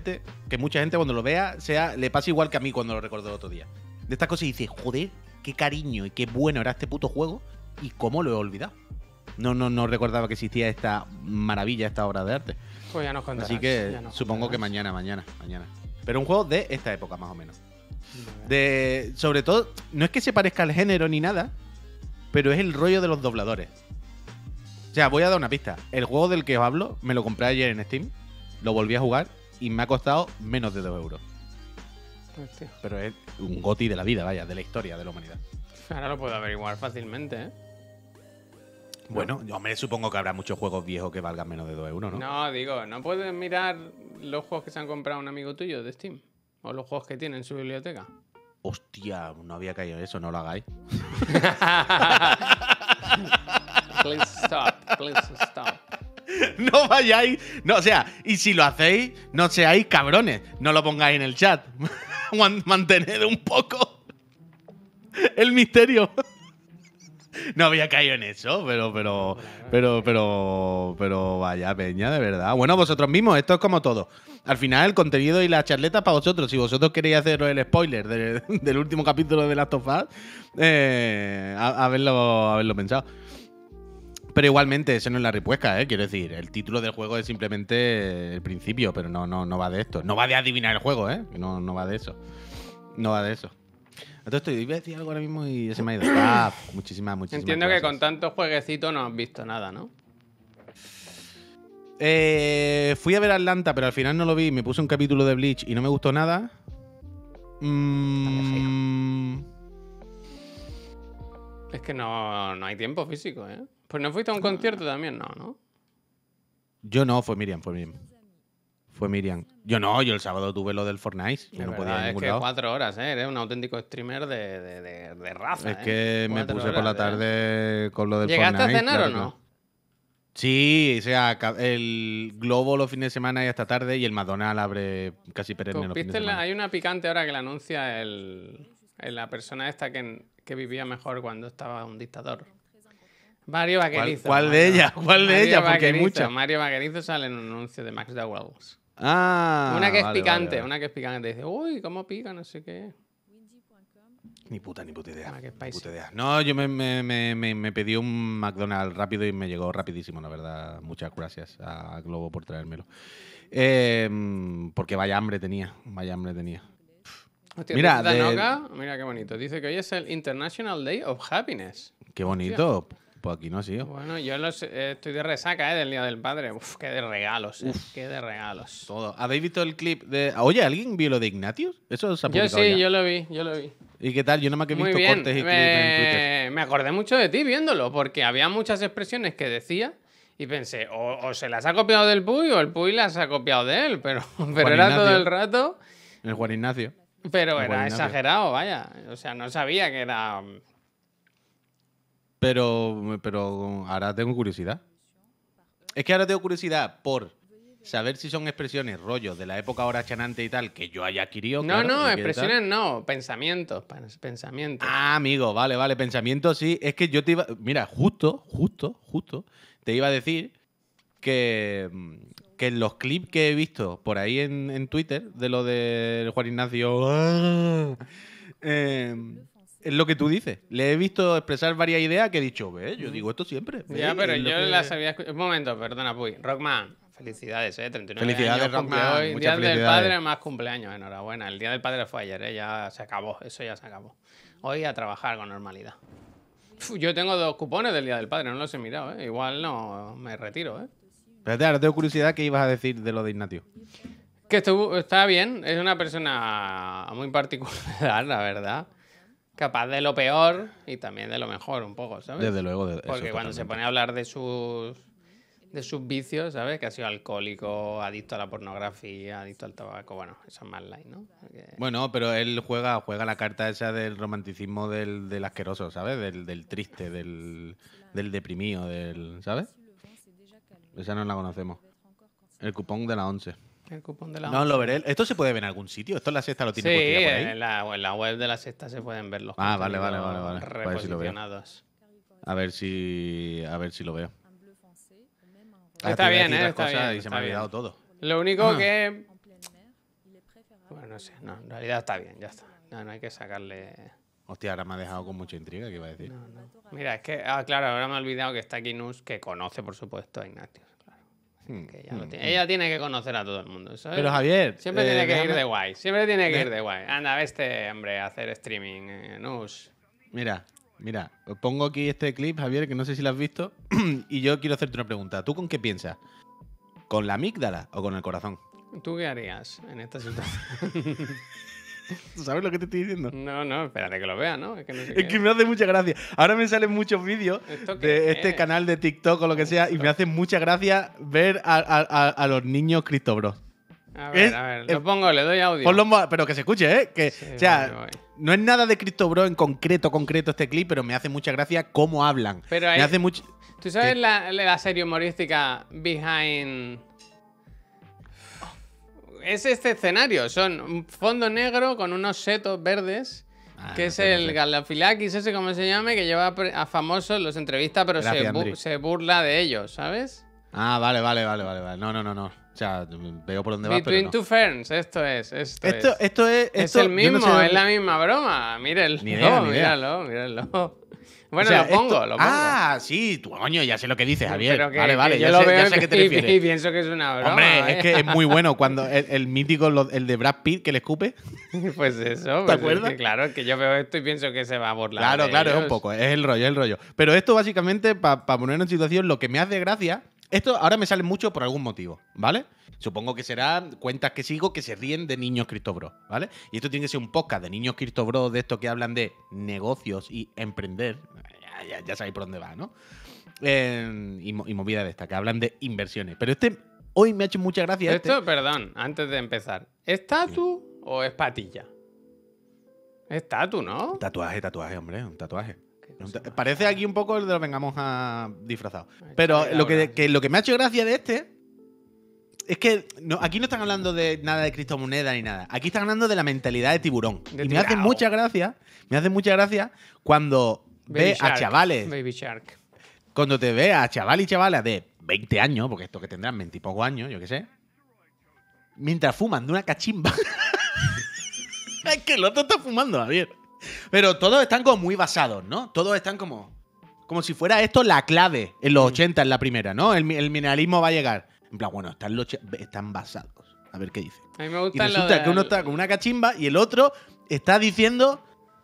que mucha gente cuando lo vea le pasa igual que a mí cuando lo recordé el otro día. De estas cosas y dice, joder, qué cariño y qué bueno era este puto juego y cómo lo he olvidado. No recordaba que existía esta maravilla, esta obra de arte. Pues ya nos contarás. Así que supongo que mañana. Pero un juego de esta época, más o menos. Sobre todo, no es que se parezca al género ni nada, pero es el rollo de los dobladores. O sea, voy a dar una pista. El juego del que os hablo, me lo compré ayer en Steam, lo volví a jugar y me ha costado menos de 2 euros. Hostia. Pero es un GOTY de la vida, vaya, de la historia de la humanidad. Ahora lo puedo averiguar fácilmente, ¿eh? Bueno, yo me supongo que habrá muchos juegos viejos que valgan menos de 2 euros, ¿no? No, digo, ¿no puedes mirar los juegos que se han comprado un amigo tuyo de Steam? O los juegos que tiene en su biblioteca. Hostia, no había caído eso, no lo hagáis. Please stop. No vayáis. No, o sea, y si lo hacéis, no seáis cabrones. No lo pongáis en el chat. Mantened un poco el misterio. No había caído en eso, pero vaya peña, de verdad. Bueno, vosotros mismos, esto es como todo. Al final, el contenido y la charleta para vosotros. Si vosotros queréis haceros el spoiler del último capítulo de Last of Us, haberlo pensado. Pero igualmente, eso no es la ripuesca, ¿eh? Quiero decir, el título del juego es simplemente el principio, pero no va de esto. No va de adivinar el juego, ¿eh? No va de eso. No va de eso. Entonces iba a decir algo ahora mismo y se me ha ido. Muchísimas Entiendo gracias. que con tantos jueguecitos no has visto nada, ¿no? Fui a ver Atlanta, pero al final no lo vi. Me puse un capítulo de Bleach y no me gustó nada. Es que no hay tiempo físico, ¿eh? Pues no fuiste a un concierto también, ¿no? Yo no, fue Miriam. Yo el sábado tuve lo del Fortnite. Yo no podía ir a Es ningún que lado. 4 horas, ¿eh? Eres un auténtico streamer de raza, Es que me puse por la tarde con lo del Fortnite. ¿Llegaste a cenar claro, o no? Sí, o sea, el Globo los fines de semana y hasta tarde y el McDonald's abre casi perenne los fines de semana. Hay una picante ahora que la anuncia la persona esta que vivía mejor cuando estaba un dictador. Mario Vaquerizo. ¿Cuál de ellas? Porque hay muchas. Mario Vaquerizo sale en un anuncio de Max Dowells. Una que es picante, una que es picante. Dice, uy, cómo pica, no sé qué. Ni puta idea. Qué puta idea. No, yo me pedí un McDonald's rápido y me llegó rapidísimo, la verdad. Muchas gracias a Globo por traérmelo. Porque vaya hambre tenía. Hostia, mira, mira qué bonito. Dice que hoy es el International Day of Happiness. Qué bonito. Hostia. Pues aquí no ha sido. Bueno, yo estoy de resaca, del Día del Padre. Uf, qué de regalos, qué de regalos. Todo. ¿Habéis visto el clip de... Oye, ¿alguien vio lo de Ignatius? Eso se ha publicado Yo sí, ya. yo lo vi. ¿Y qué tal? Yo no me he visto cortes y clips en Twitter. Me acordé mucho de ti viéndolo, porque había muchas expresiones que decía y pensé, o se las ha copiado del Puy o el Puy las ha copiado de él, pero era Ignacio. todo el rato. El Juan Ignacio. Pero era exagerado, vaya. O sea, no sabía que era... Pero ahora tengo curiosidad. Es que ahora tengo curiosidad por saber si son expresiones, rollos de la época ahora chanante y tal, que yo haya adquirido. No, expresiones no, pensamientos. Ah, amigo, vale, pensamientos sí. Es que yo te iba... Mira, justo, te iba a decir que en los clips que he visto por ahí en Twitter, de lo de Juan Ignacio... es lo que tú dices. Le he visto expresar varias ideas que he dicho, ve, yo digo esto siempre. Ya, pero yo las había escuchado. Un momento, perdona, Puy. Rockman, felicidades, 39 felicidades, años Rockman. Hoy. Día del Padre, más cumpleaños, enhorabuena. El Día del Padre fue ayer, ya se acabó, eso ya se acabó. Hoy a trabajar con normalidad. Yo tengo 2 cupones del Día del Padre, no los he mirado, Igual no me retiro, Espérate, ahora tengo curiosidad qué ibas a decir de lo de Ignatius. Que está bien, es una persona muy particular, la verdad. Capaz de lo peor y también de lo mejor, un poco, ¿sabes? Desde luego. Porque cuando se pone a hablar de sus vicios, ¿sabes? Que ha sido alcohólico, adicto a la pornografía, adicto al tabaco. Bueno, eso es más light, ¿no? Porque... Bueno, pero él juega la carta esa del romanticismo del asqueroso, ¿sabes? Del triste, del deprimido, ¿sabes? Esa no la conocemos. El cupón de la 11. El cupón de la No, lo veré. ¿Esto se puede ver en algún sitio? ¿Esto en la sexta lo tiene sí, por ahí? en la web de la sexta se pueden ver los vale. reposicionados. A ver si lo veo. Está bien, está bien. Y se me ha olvidado todo. Lo único que Bueno, no sé, no, en realidad está bien, ya está. No hay que sacarle... Hostia, ahora me ha dejado con mucha intriga, ¿qué iba a decir? No. Mira, es que, claro, ahora me he olvidado que está aquí Nus, que conoce, por supuesto, a Ignatius. Claro. Que ella tiene que conocer a todo el mundo. Pero Javier... Siempre tiene que ir de guay. Siempre tiene que ir de guay. Anda, ve este hombre a hacer streaming, Nus. Mira, os pongo aquí este clip, Javier, que no sé si lo has visto, y yo quiero hacerte una pregunta. ¿Tú con qué piensas? ¿Con la amígdala o con el corazón? ¿Tú qué harías en esta situación? ¿Tú sabes lo que te estoy diciendo? No, espérate que lo vea, ¿no? Es que, no sé Es que me hace mucha gracia. Ahora me salen muchos vídeos de este canal de TikTok o lo que sea y me hace mucha gracia ver a los niños Cristo Bros. A ver, lo pongo, le doy audio. Pero que se escuche, ¿eh? Que, sí, o sea, no es nada de Cristo Bros en concreto este clip, pero me hace mucha gracia cómo hablan. Pero ahí, me hace mucho... ¿Tú sabes la serie humorística Behind... Es este escenario, son un fondo negro con unos setos verdes, que es el Galafilakis ese, como se llame, que lleva a famosos, los entrevista, pero se burla de ellos, ¿sabes? Ah, vale. No. O sea, veo por dónde va, pero Between no. Two Ferns, esto es. Es el mismo, no sé es la misma broma. Mírenlo, ni idea. míralo. Bueno, O sea, lo pongo. Ah, sí, tú, coño, ya sé lo que dices, Javier. Pero que, vale, que ya sé a qué te refieres. Y pienso que es una broma. Hombre, es que es muy bueno cuando el mítico, el de Brad Pitt que le escupe. Pues eso. ¿Te acuerdas? Es que, claro, es que yo veo esto y pienso que se va a burlar. Claro, es un poco, es el rollo. Pero esto básicamente, para ponernos en situación, lo que me hace gracia, esto ahora me sale mucho por algún motivo, ¿vale? Supongo que serán cuentas que sigo que se ríen de niños Cristo Bros, ¿vale? Y esto tiene que ser un podcast de niños Cristo Bros, de estos que hablan de negocios y emprender. Ya sabéis por dónde va, ¿no? Y movida de esta, que hablan de inversiones. Pero hoy me ha hecho mucha gracia. Esto, perdón, antes de empezar. ¿Es tatu o es patilla? Es tatu, ¿no? Tatuaje, hombre, un tatuaje. Parece aquí un poco el de lo vengamos a disfrazado. Pero lo que me ha hecho gracia de es que aquí no están hablando de nada de criptomonedas ni nada. Aquí están hablando de la mentalidad de tiburón. Y me hace mucha gracia cuando ve a chavales. Baby Shark. Cuando te ve a chaval y chavalas de 20 años, porque estos que tendrán 20 y pocos años, yo qué sé, mientras fuman de una cachimba. Es que el otro está fumando, Javier. Pero todos están como muy basados, ¿no? Todos están como si fuera esto la clave en los 80 en la primera, ¿no? El minimalismo va a llegar. En plan, bueno, están basados. A ver qué dice. A mí me gusta y resulta que uno está con una cachimba y el otro está diciendo: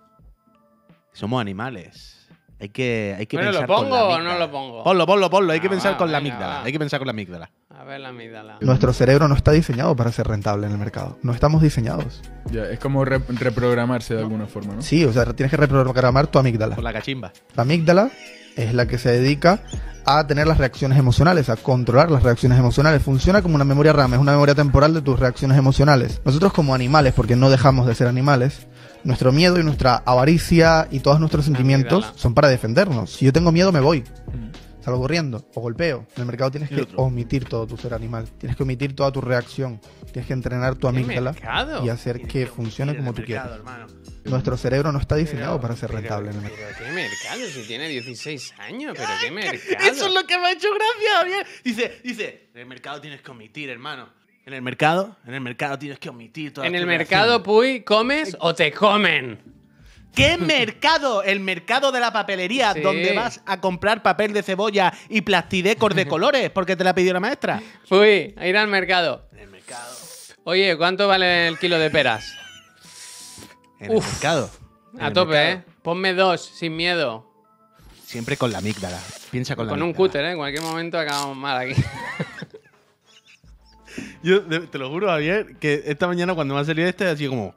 somos animales. Hay que bueno, pensar ¿lo pongo con la o no lo pongo? Ponlo. Hay que pensar con la venga, amígdala. Hay que pensar con la amígdala. A ver la amígdala. Nuestro cerebro no está diseñado para ser rentable en el mercado. No estamos diseñados. Ya, es como reprogramarse de alguna forma, ¿no? Sí, o sea, tienes que reprogramar tu amígdala. Con la cachimba. La amígdala es la que se dedica a tener las reacciones emocionales, a controlar las reacciones emocionales. Funciona como una memoria RAM, es una memoria temporal de tus reacciones emocionales. Nosotros como animales, porque no dejamos de ser animales, nuestro miedo y nuestra avaricia y todos nuestros sentimientos son para defendernos. Si yo tengo miedo, me voy. Salgo corriendo o golpeo. En el mercado tienes que omitir todo tu ser animal. Tienes que omitir toda tu reacción. Tienes que entrenar tu amígdala y hacer que funcione como tú quieras. Nuestro cerebro no está diseñado para ser rentable en el mercado. ¿Pero qué mercado? Si tiene 16 años, ¿pero qué mercado? Eso es lo que me ha hecho gracia, Javier. Dice, en el mercado tienes que omitir, hermano. En el mercado tienes que omitir todas En el tus mercado, reacciones. Puy, ¿comes o te comen? ¿Qué mercado? El mercado de la papelería, Sí. donde vas a comprar papel de cebolla y plastidecos de colores porque te la pidió la maestra. Puy, a ir al mercado. En el mercado. Oye, ¿cuánto vale el kilo de peras? En el mercado. En A el tope, mercado. ¿eh? Ponme 2, sin miedo. Siempre con la amígdala. Piensa con la Con un amígdala. cúter, ¿eh? En cualquier momento acabamos mal aquí. Yo te lo juro, Javier, que esta mañana cuando me ha salido así como...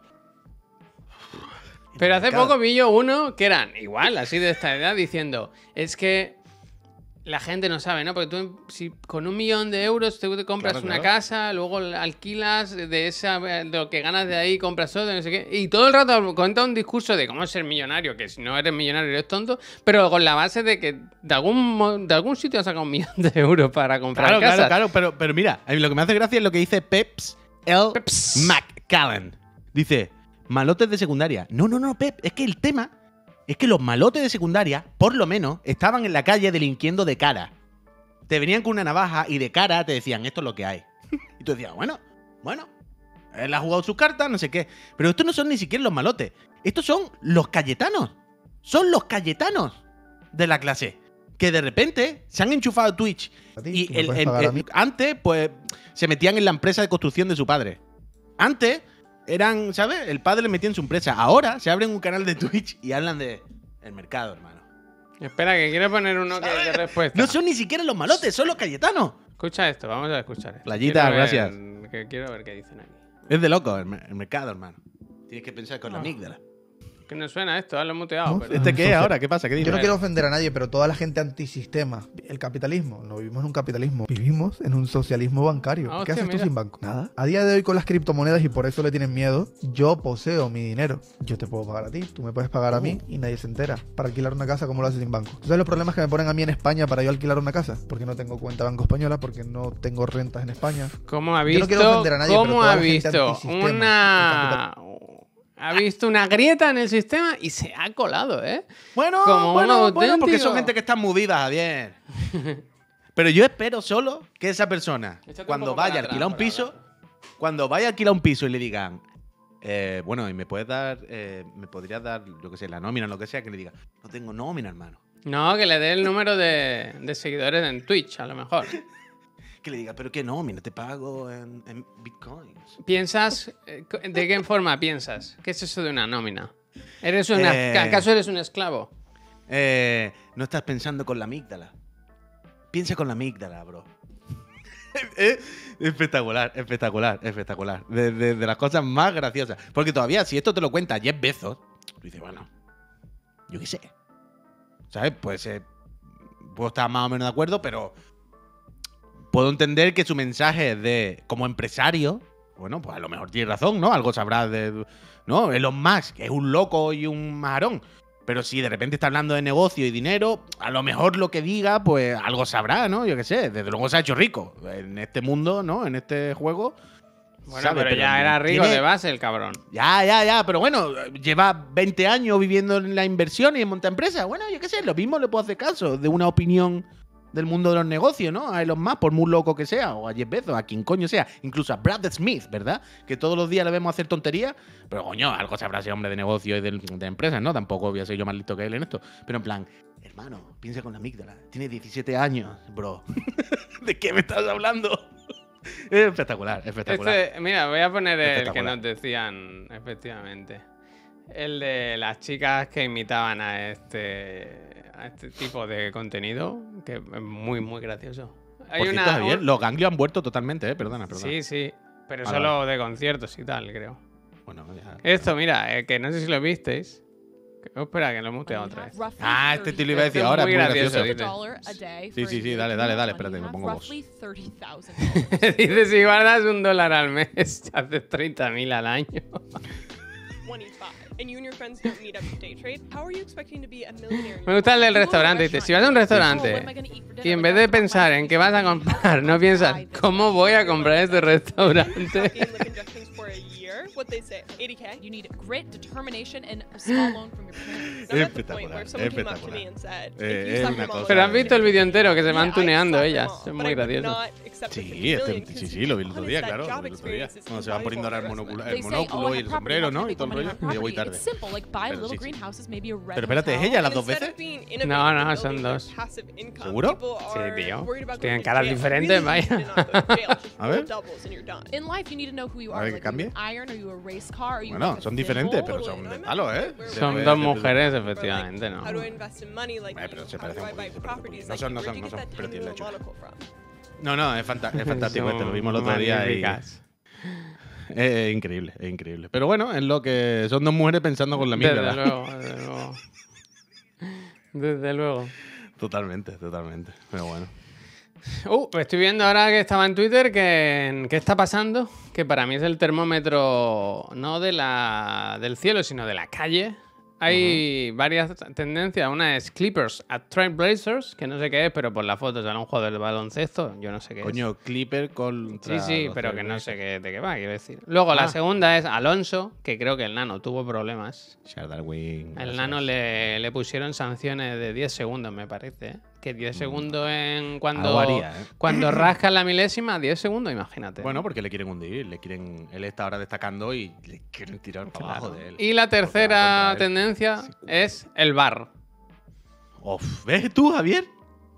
Pero hace mercado. poco vi yo uno que eran igual, así de esta edad, diciendo, es que la gente no sabe, ¿no? Porque tú, si con 1 millón de euros te compras Claro, una claro. casa, luego la alquilas, de lo que ganas de ahí compras otro, no sé qué. Y todo el rato cuenta un discurso de cómo ser millonario, que si no eres millonario eres tonto, pero con la base de que de algún sitio has sacado 1 millón de euros para comprar casas. Claro, pero mira, a mí lo que me hace gracia es lo que dice Peps McCallan. Dice, malotes de secundaria. No, Pep, es que el tema es que los malotes de secundaria, por lo menos, estaban en la calle delinquiendo de cara. Te venían con una navaja y de cara te decían, esto es lo que hay. Y tú decías, bueno, Él ha jugado sus cartas, no sé qué. Pero estos no son ni siquiera los malotes. Estos son los cayetanos. Son los cayetanos de la clase. Que de repente se han enchufado a Twitch. Y antes, pues, se metían en la empresa de construcción de su padre. Antes, eran, ¿sabes? El padre le metía en su empresa. Ahora se abren un canal de Twitch y hablan de el mercado, hermano. Espera, que quiero poner uno que de respuesta. No son ni siquiera los malotes, son los cayetanos. Escucha esto, vamos a escuchar esto. Playita, gracias. Quiero ver qué dicen aquí. Es de loco el mercado, hermano. Tienes que pensar con la amígdala. Que no suena esto, lo he muteado. No, ¿Este qué es ahora? ¿Qué pasa? ¿Qué dices? Yo no quiero ofender a nadie, pero toda la gente antisistema, el capitalismo, no vivimos en un capitalismo, vivimos en un socialismo bancario. ¿Qué haces tú sin banco? Nada. A día de hoy con las criptomonedas, y por eso le tienen miedo, yo poseo mi dinero. Yo te puedo pagar a ti, tú me puedes pagar a mí y nadie se entera. Para alquilar una casa, ¿cómo lo haces sin banco? ¿Tú sabes los problemas que me ponen a mí en España para yo alquilar una casa? Porque no tengo cuenta banco española, porque no tengo rentas en España. ¿Cómo ha visto? Yo no quiero ofender a nadie, ¿Cómo pero ha visto ha visto una grieta en el sistema y se ha colado, ¿eh? Bueno, porque son gente que están movidas, Javier. Pero yo espero solo que esa persona, cuando vaya a alquilar un piso, y le digan, bueno, y me puedes dar, me podrías dar, yo qué sé, la nómina o lo que sea, que le diga, no tengo nómina, hermano. No, que le dé el número de seguidores en Twitch, a lo mejor. Que le diga, pero qué nómina, te pago en bitcoins. ¿Piensas? ¿De qué forma piensas? ¿Qué es eso de una nómina? ¿Acaso eres un esclavo? No estás pensando con la amígdala. Piensa con la amígdala, bro. Espectacular. De las cosas más graciosas. Porque todavía, si esto te lo cuenta Jeff Bezos, tú dices, bueno, yo qué sé. ¿Sabes? Pues puedo estar más o menos de acuerdo, pero puedo entender que su mensaje de como empresario, bueno, pues a lo mejor tiene razón, ¿no? Algo sabrá de... ¿No? Elon Musk, que es un loco y un majarón. Pero si de repente está hablando de negocio y dinero, a lo mejor lo que diga, pues algo sabrá, ¿no? Yo qué sé, desde luego se ha hecho rico en este mundo, ¿no? En este juego. Bueno, ¿sabe? Pero ya era rico de base el cabrón. Ya, pero bueno, lleva 20 años viviendo en la inversión y en montar empresas. Bueno, yo qué sé, lo mismo le puedo hacer caso de una opinión del mundo de los negocios, ¿no? A Elon Musk, por muy loco que sea, o a Jeff Bezos, a quien coño sea, incluso a Brad Smith, ¿verdad? Que todos los días le vemos hacer tonterías, pero coño, algo sabrá ese hombre de negocios y de empresas, ¿no? Tampoco voy a ser yo más listo que él en esto. Pero en plan, hermano, piensa con la amígdala, tiene 17 años, bro. ¿De qué me estás hablando? Es espectacular. Mira, voy a poner el que nos decían, efectivamente. El de las chicas que imitaban a este tipo de contenido, que es muy, muy gracioso. Por cierto, Javier, los ganglios han vuelto totalmente, perdona. Sí, pero solo de conciertos y tal, creo. Bueno, ya. Esto, mira, que no sé si lo visteis. Espera, que lo he muteado otra vez. Este te lo iba a decir ahora, es muy gracioso. Sí, dale, espérate, me pongo vos. Dice, si guardas $1 al mes, haces 30.000 al año. Me gusta el del restaurante. Dice, si vas a un restaurante y en vez de pensar en qué vas a comprar, no piensas, ¿cómo voy a comprar este restaurante? Espectacular. Pero has visto el vídeo entero que se van tuneando ellas. Es muy gracioso. Sí, lo vi el otro día, claro. Cuando se van poniendo ahora el monóculo y el sombrero, ¿no? Y todo el rollo. Yo voy tarde. Pero espérate, ¿es ella las dos veces? No, son dos. ¿Seguro? Sí, tío. Tienen caras diferentes, vaya. A ver. A ver que cambie. Bueno, son diferentes, pero son de palo, ¿eh? Son dos mujeres, efectivamente, ¿no? Pero se parecen un poquito. No son, pero tienen la hecho. No, es fantástico este, lo vimos el otro día y... Es increíble. Pero bueno, es lo que son dos mujeres pensando con la misma. Desde luego. Totalmente. Pero bueno. Estoy viendo ahora que estaba en Twitter que está pasando, que para mí es el termómetro no del cielo, sino de la calle. Hay varias tendencias. Una es Clippers at Trailblazers, que no sé qué es, pero por la foto sale un jugador de baloncesto. Yo no sé qué es. Coño, Clipper contra... Sí, pero que no sé de qué va, quiero decir. Luego la segunda es Alonso, que creo que el Nano tuvo problemas. Darwin. El Nano le pusieron sanciones de 10 segundos, me parece. que 10 segundos en Algo haría, ¿eh? cuando rascas la milésima, 10 segundos, imagínate. Bueno, porque le quieren hundir, él está ahora destacando y le quieren tirar para abajo de él. Y la Porque tercera van contra él. tendencia es el VAR. Uf, ¿ves tú, Javier?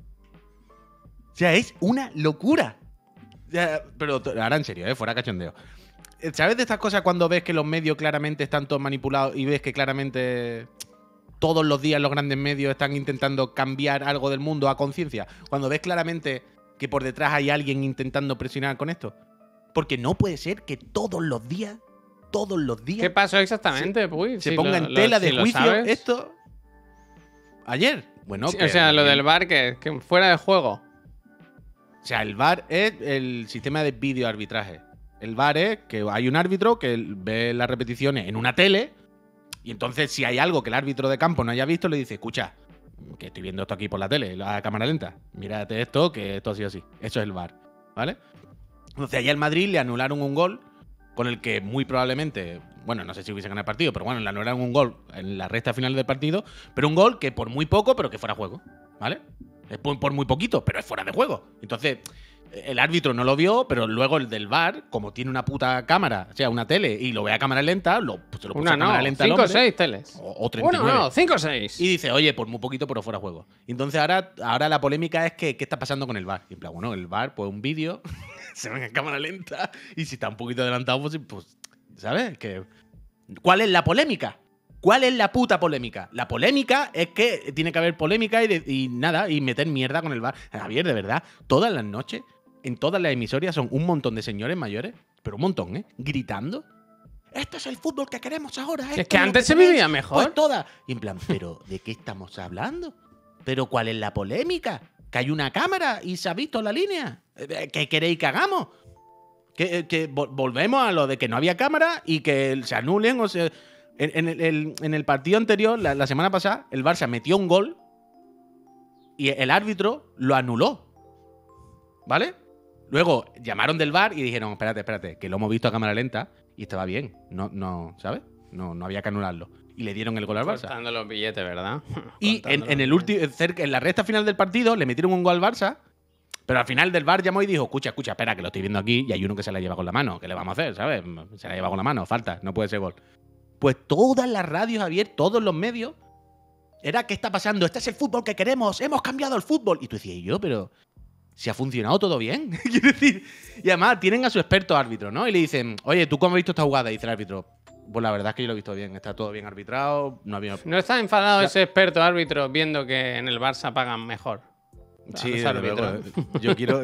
O sea, es una locura. O sea, pero ahora en serio, fuera cachondeo. ¿Sabes de estas cosas cuando ves que los medios claramente están todos manipulados y ves que claramente todos los días los grandes medios están intentando cambiar algo del mundo a conciencia? Cuando ves claramente que por detrás hay alguien intentando presionar con esto. Porque no puede ser que todos los días, ¿Qué pasó exactamente, Puy? se Si ponga lo- en tela si de lo juicio sabes. esto. Ayer. Bueno, Sí, o sea, lo del VAR que fuera de juego. O sea, el VAR es el sistema de videoarbitraje. El VAR es que hay un árbitro que ve las repeticiones en una tele y entonces si hay algo que el árbitro de campo no haya visto, le dice, escucha, que estoy viendo esto aquí por la tele, la cámara lenta, mírate esto, que esto ha sido así. Eso es el VAR, ¿vale? Entonces allá al Madrid le anularon un gol con el que muy probablemente, bueno, no sé si hubiese ganado el partido, pero bueno, le anularon un gol en la recta final del partido, pero un gol que por muy poco, pero que fuera juego, ¿vale? Es por muy poquito, pero es fuera de juego. Entonces, el árbitro no lo vio, pero luego el del VAR, como tiene una puta cámara, o sea, una tele, y lo ve a cámara lenta, se lo puso Una a cámara no, lenta al 5 o hombre, 6 teles. o 39. Uno no, 5 o 6. Y dice, oye, por muy poquito, pero fuera juego. Y entonces ahora la polémica es que, ¿qué está pasando con el VAR? Y en plan, bueno, el VAR, pues un vídeo, se ve en cámara lenta, y si está un poquito adelantado, pues ¿sabes? ¿Cuál es la polémica? ¿Cuál es la puta polémica? La polémica es que tiene que haber polémica y nada, y meter mierda con el VAR. Javier, de verdad, todas las noches, en todas las emisoras, son un montón de señores mayores, pero un montón, gritando. Esto es el fútbol que queremos ahora. Es esto que lo antes se tenéis, vivía mejor. Pues todas. Y en plan, ¿pero de qué estamos hablando? ¿Pero cuál es la polémica? ¿Que hay una cámara y se ha visto la línea? ¿Qué queréis que hagamos? Que volvemos a lo de que no había cámara y que se anulen o se... En el partido anterior, la semana pasada, el Barça metió un gol y el árbitro lo anuló. ¿Vale? Luego llamaron del VAR y dijeron, espérate, que lo hemos visto a cámara lenta y estaba bien. No, ¿sabes? No había que anularlo. Y le dieron el gol al Barça. Cortando los billetes, ¿verdad? Y Cortando en los el último, en la recta final del partido le metieron un gol al Barça, pero al final del VAR llamó y dijo, escucha, espera, que lo estoy viendo aquí y hay uno que se la lleva con la mano. ¿Qué le vamos a hacer? ¿Sabes? Se la lleva con la mano, falta, no puede ser gol. Pues todas las radios, Javier, todos los medios, era ¿qué está pasando? Este es el fútbol que queremos, hemos cambiado el fútbol. Y tú decías, ¿y yo? Pero si ha funcionado todo bien. Quiero decir, y además tienen a su experto árbitro, ¿no? Y le dicen, oye, ¿tú cómo has visto esta jugada? Y dice el árbitro, pues la verdad es que yo lo he visto bien, está todo bien arbitrado, no había... ¿No está enfadado ese experto árbitro viendo que en el Barça pagan mejor? Sí, Los desde árbitros. luego.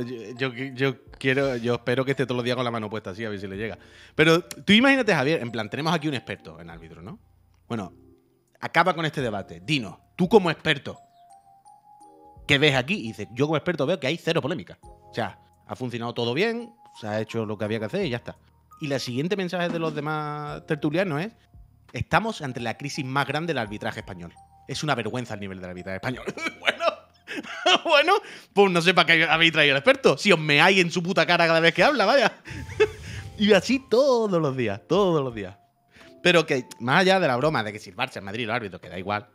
Yo espero que esté todos los días con la mano puesta así, a ver si le llega. Pero tú imagínate, Javier, en plan, tenemos aquí un experto en árbitro, ¿no? Bueno, acaba con este debate. Dinos, tú como experto, ¿qué ves aquí? Y dices, yo como experto veo que hay cero polémica. O sea, ha funcionado todo bien, se ha hecho lo que había que hacer y ya está. Y la siguiente mensaje de los demás tertulianos es, estamos ante la crisis más grande del arbitraje español. Es una vergüenza el nivel del arbitraje español. Bueno, pues no sé para qué habéis traído al experto. Si os meáis en su puta cara cada vez que habla, vaya. Y así todos los días. Pero que, más allá de la broma de que si el Barça, el Madrid, los árbitros, que da igual,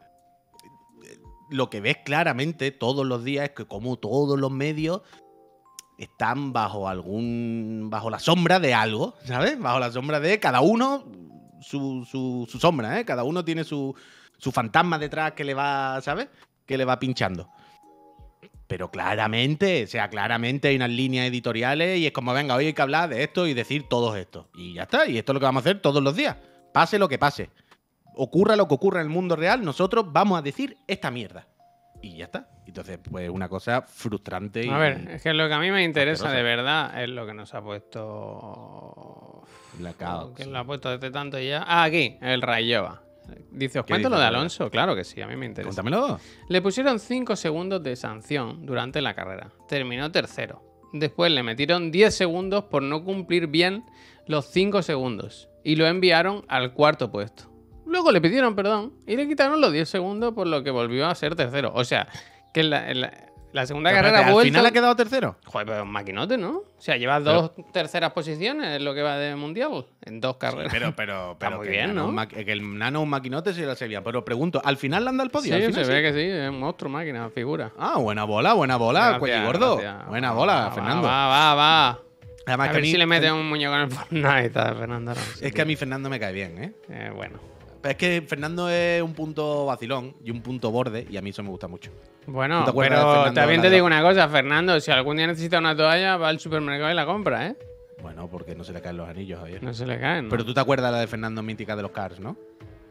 lo que ves claramente todos los días es que como todos los medios están bajo la sombra de algo, ¿sabes? Bajo la sombra de cada uno su sombra, ¿eh? Cada uno tiene su fantasma detrás que le va, ¿sabes? Que le va pinchando. Pero claramente hay unas líneas editoriales y es como, venga, hoy hay que hablar de esto y decir todo esto. Y ya está, y esto es lo que vamos a hacer todos los días. Pase lo que pase. Ocurra lo que ocurra en el mundo real, nosotros vamos a decir esta mierda. Y ya está. Entonces, pues una cosa frustrante. A ver, es que lo que a mí me interesa asquerosa. de verdad es lo que nos ha puesto... Blackout, ¿Quién sí. lo ha puesto desde tanto ya? Ah, aquí, el Rayoa. Dice, ¿os ¿Qué cuento dice lo de Rayoa? Alonso? Claro que sí, a mí me interesa. Cuéntamelo. Le pusieron 5 segundos de sanción durante la carrera. Terminó tercero. Después le metieron 10 segundos por no cumplir bien los 5 segundos. Y lo enviaron al cuarto puesto. Luego le pidieron perdón y le quitaron los 10 segundos por lo que volvió a ser tercero. O sea, que la La segunda Pero carrera espérate, ¿al vuelta. final ha quedado tercero? Joder, pero un maquinote, ¿no? O sea, llevas dos terceras posiciones en lo que va de mundial. En dos carreras. Pero Está muy que bien, el nano ¿no? que el nano es un maquinote sí lo sabía. Pero pregunto, ¿al final le anda al podio? Sí, ¿Al final se ve que sí, es un monstruo máquina, figura. Ah, buena bola, Gracias, cuello gordo. gracias. Buena bola, Va, Fernando. Va. Además, A que ver mí- si le mete un muñeco en el Fortnite a Fernando Alonso. es que a mí Fernando me cae bien, ¿eh? Bueno. Pero es que Fernando es un punto vacilón y un punto borde y a mí eso me gusta mucho. Bueno, ¿Tú te acuerdas de pero Fernando también te Alonso? digo una cosa, Fernando. Si algún día necesita una toalla, va al supermercado y la compra, ¿eh? Bueno, porque no se le caen los anillos ayer. No se le caen, ¿no? Pero tú te acuerdas la de Fernando mítica de los Cars, ¿no?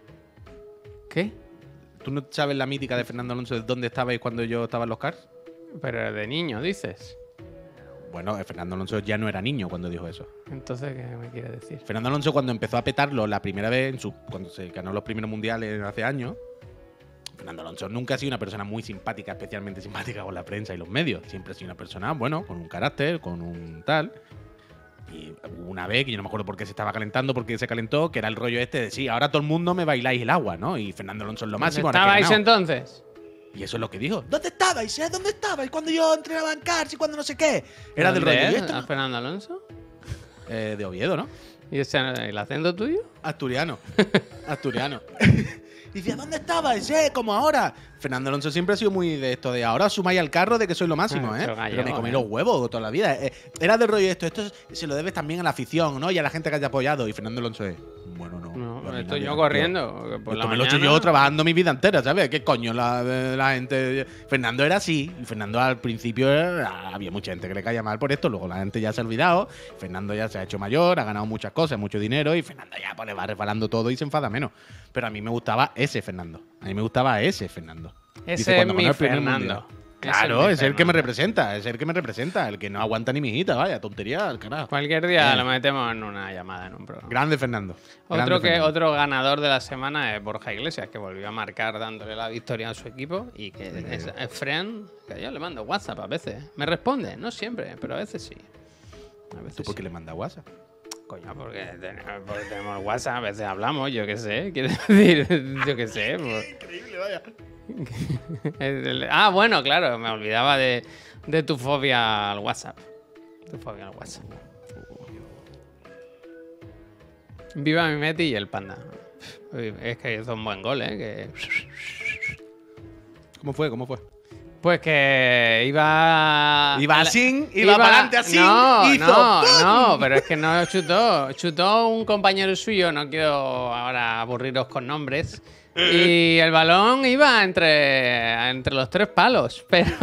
¿Qué? ¿Tú no sabes la mítica de Fernando Alonso de dónde estabais cuando yo estaba en los Cars? Pero de niño, dices. Bueno, Fernando Alonso ya no era niño cuando dijo eso. Entonces, ¿qué me quiere decir? Fernando Alonso cuando empezó a petarlo la primera vez, cuando se ganó los primeros mundiales hace años, Fernando Alonso nunca ha sido una persona muy simpática, especialmente simpática con la prensa y los medios. Siempre ha sido una persona, bueno, con un carácter, con un tal. Y una vez, que yo no me acuerdo por qué se estaba calentando, por qué se calentó, que era el rollo este de sí, ahora todo el mundo me bailáis el agua, ¿no? Y Fernando Alonso es lo máximo. ahora que he ¿Estabais ganado. entonces? Y eso es lo que dijo. ¿Dónde estabais? ¿Dónde estabais cuando yo entrenaba en Cars y cuando no sé qué? Era del ¿Dónde rollo. ¿Y es? esto ¿A no? Fernando Alonso? De Oviedo, ¿no? ¿Y el acento tuyo? Asturiano. Asturiano. Y decía, ¿dónde estabais? Como ahora. Fernando Alonso siempre ha sido muy de esto de ahora sumáis al carro de que soy lo máximo, Ah, ¿eh? eso gallego, Pero me comí ¿eh? los huevos toda la vida. Era del rollo esto se lo debes también a la afición, ¿no? Y a la gente que haya apoyado. Y Fernando Alonso es, bueno, no. No, a mí estoy nadie yo me corriendo. Por Esto la me lo he hecho mañana. yo trabajando mi vida entera, ¿sabes? ¿Qué coño la gente? Fernando era así. Y Fernando al principio había mucha gente que le caía mal por esto. Luego la gente ya se ha olvidado. Fernando ya se ha hecho mayor, ha ganado muchas cosas, mucho dinero. Y Fernando ya pues, le va resbalando todo y se enfada menos. Pero a mí me gustaba ese Fernando. A mí me gustaba ese Fernando. Dice, Ese es cuando mi ganó el primer Fernando. mundial. Claro, mi es el que me Fernando. representa. Es el que me representa. El que no aguanta ni mi hijita, vaya, tontería, al carajo. Cualquier día lo metemos en una llamada, en un programa. Grande Fernando. Grande Fernando. Otro ganador de la semana es Borja Iglesias, que volvió a marcar dándole la victoria a su equipo. Y que es friend, que yo le mando WhatsApp a veces. Me responde, no siempre, pero a veces sí. A veces ¿Tú por qué sí. le mandas WhatsApp? Coño, porque tenemos WhatsApp, a veces hablamos, yo qué sé. Quiero decir, yo qué sé. Increíble, vaya. Bueno, claro, me olvidaba de tu fobia al WhatsApp. Tu fobia al WhatsApp. Viva mi Meti y el Panda. Uy, es que hizo un buen gol, ¿eh? ¿Cómo fue? ¿Cómo fue? Pues que iba... Iba así, iba para adelante así, No, hizo no, pero es que no chutó. Chutó un compañero suyo, no quiero ahora aburriros con nombres. Y el balón iba entre los tres palos,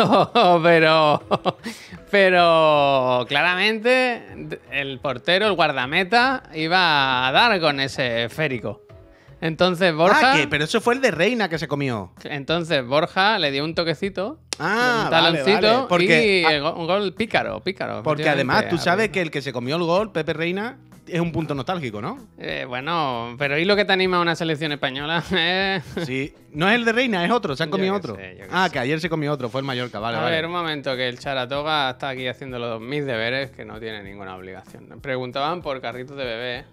pero claramente el portero, el guardameta, iba a dar con ese esférico. Entonces Borja, pero eso fue el de Reina que se comió. entonces Borja le dio un toquecito, Ah, un vale, taloncito vale. Porque, y un gol pícaro. porque además tú efectivamente. sabes que el que se comió el gol, Pepe Reina, es un punto nostálgico, ¿no? Bueno, pero ¿y lo que te anima a una selección española? Sí. No es el de Reina, es otro. Se han Yo comido qué otro. sé, yo qué Ah, sé. que ayer se comió otro. Fue el Mallorca, vale, A vale. ver, un momento, que el Charatoga está aquí haciendo mis deberes, que no tiene ninguna obligación. Me preguntaban por carritos de bebé.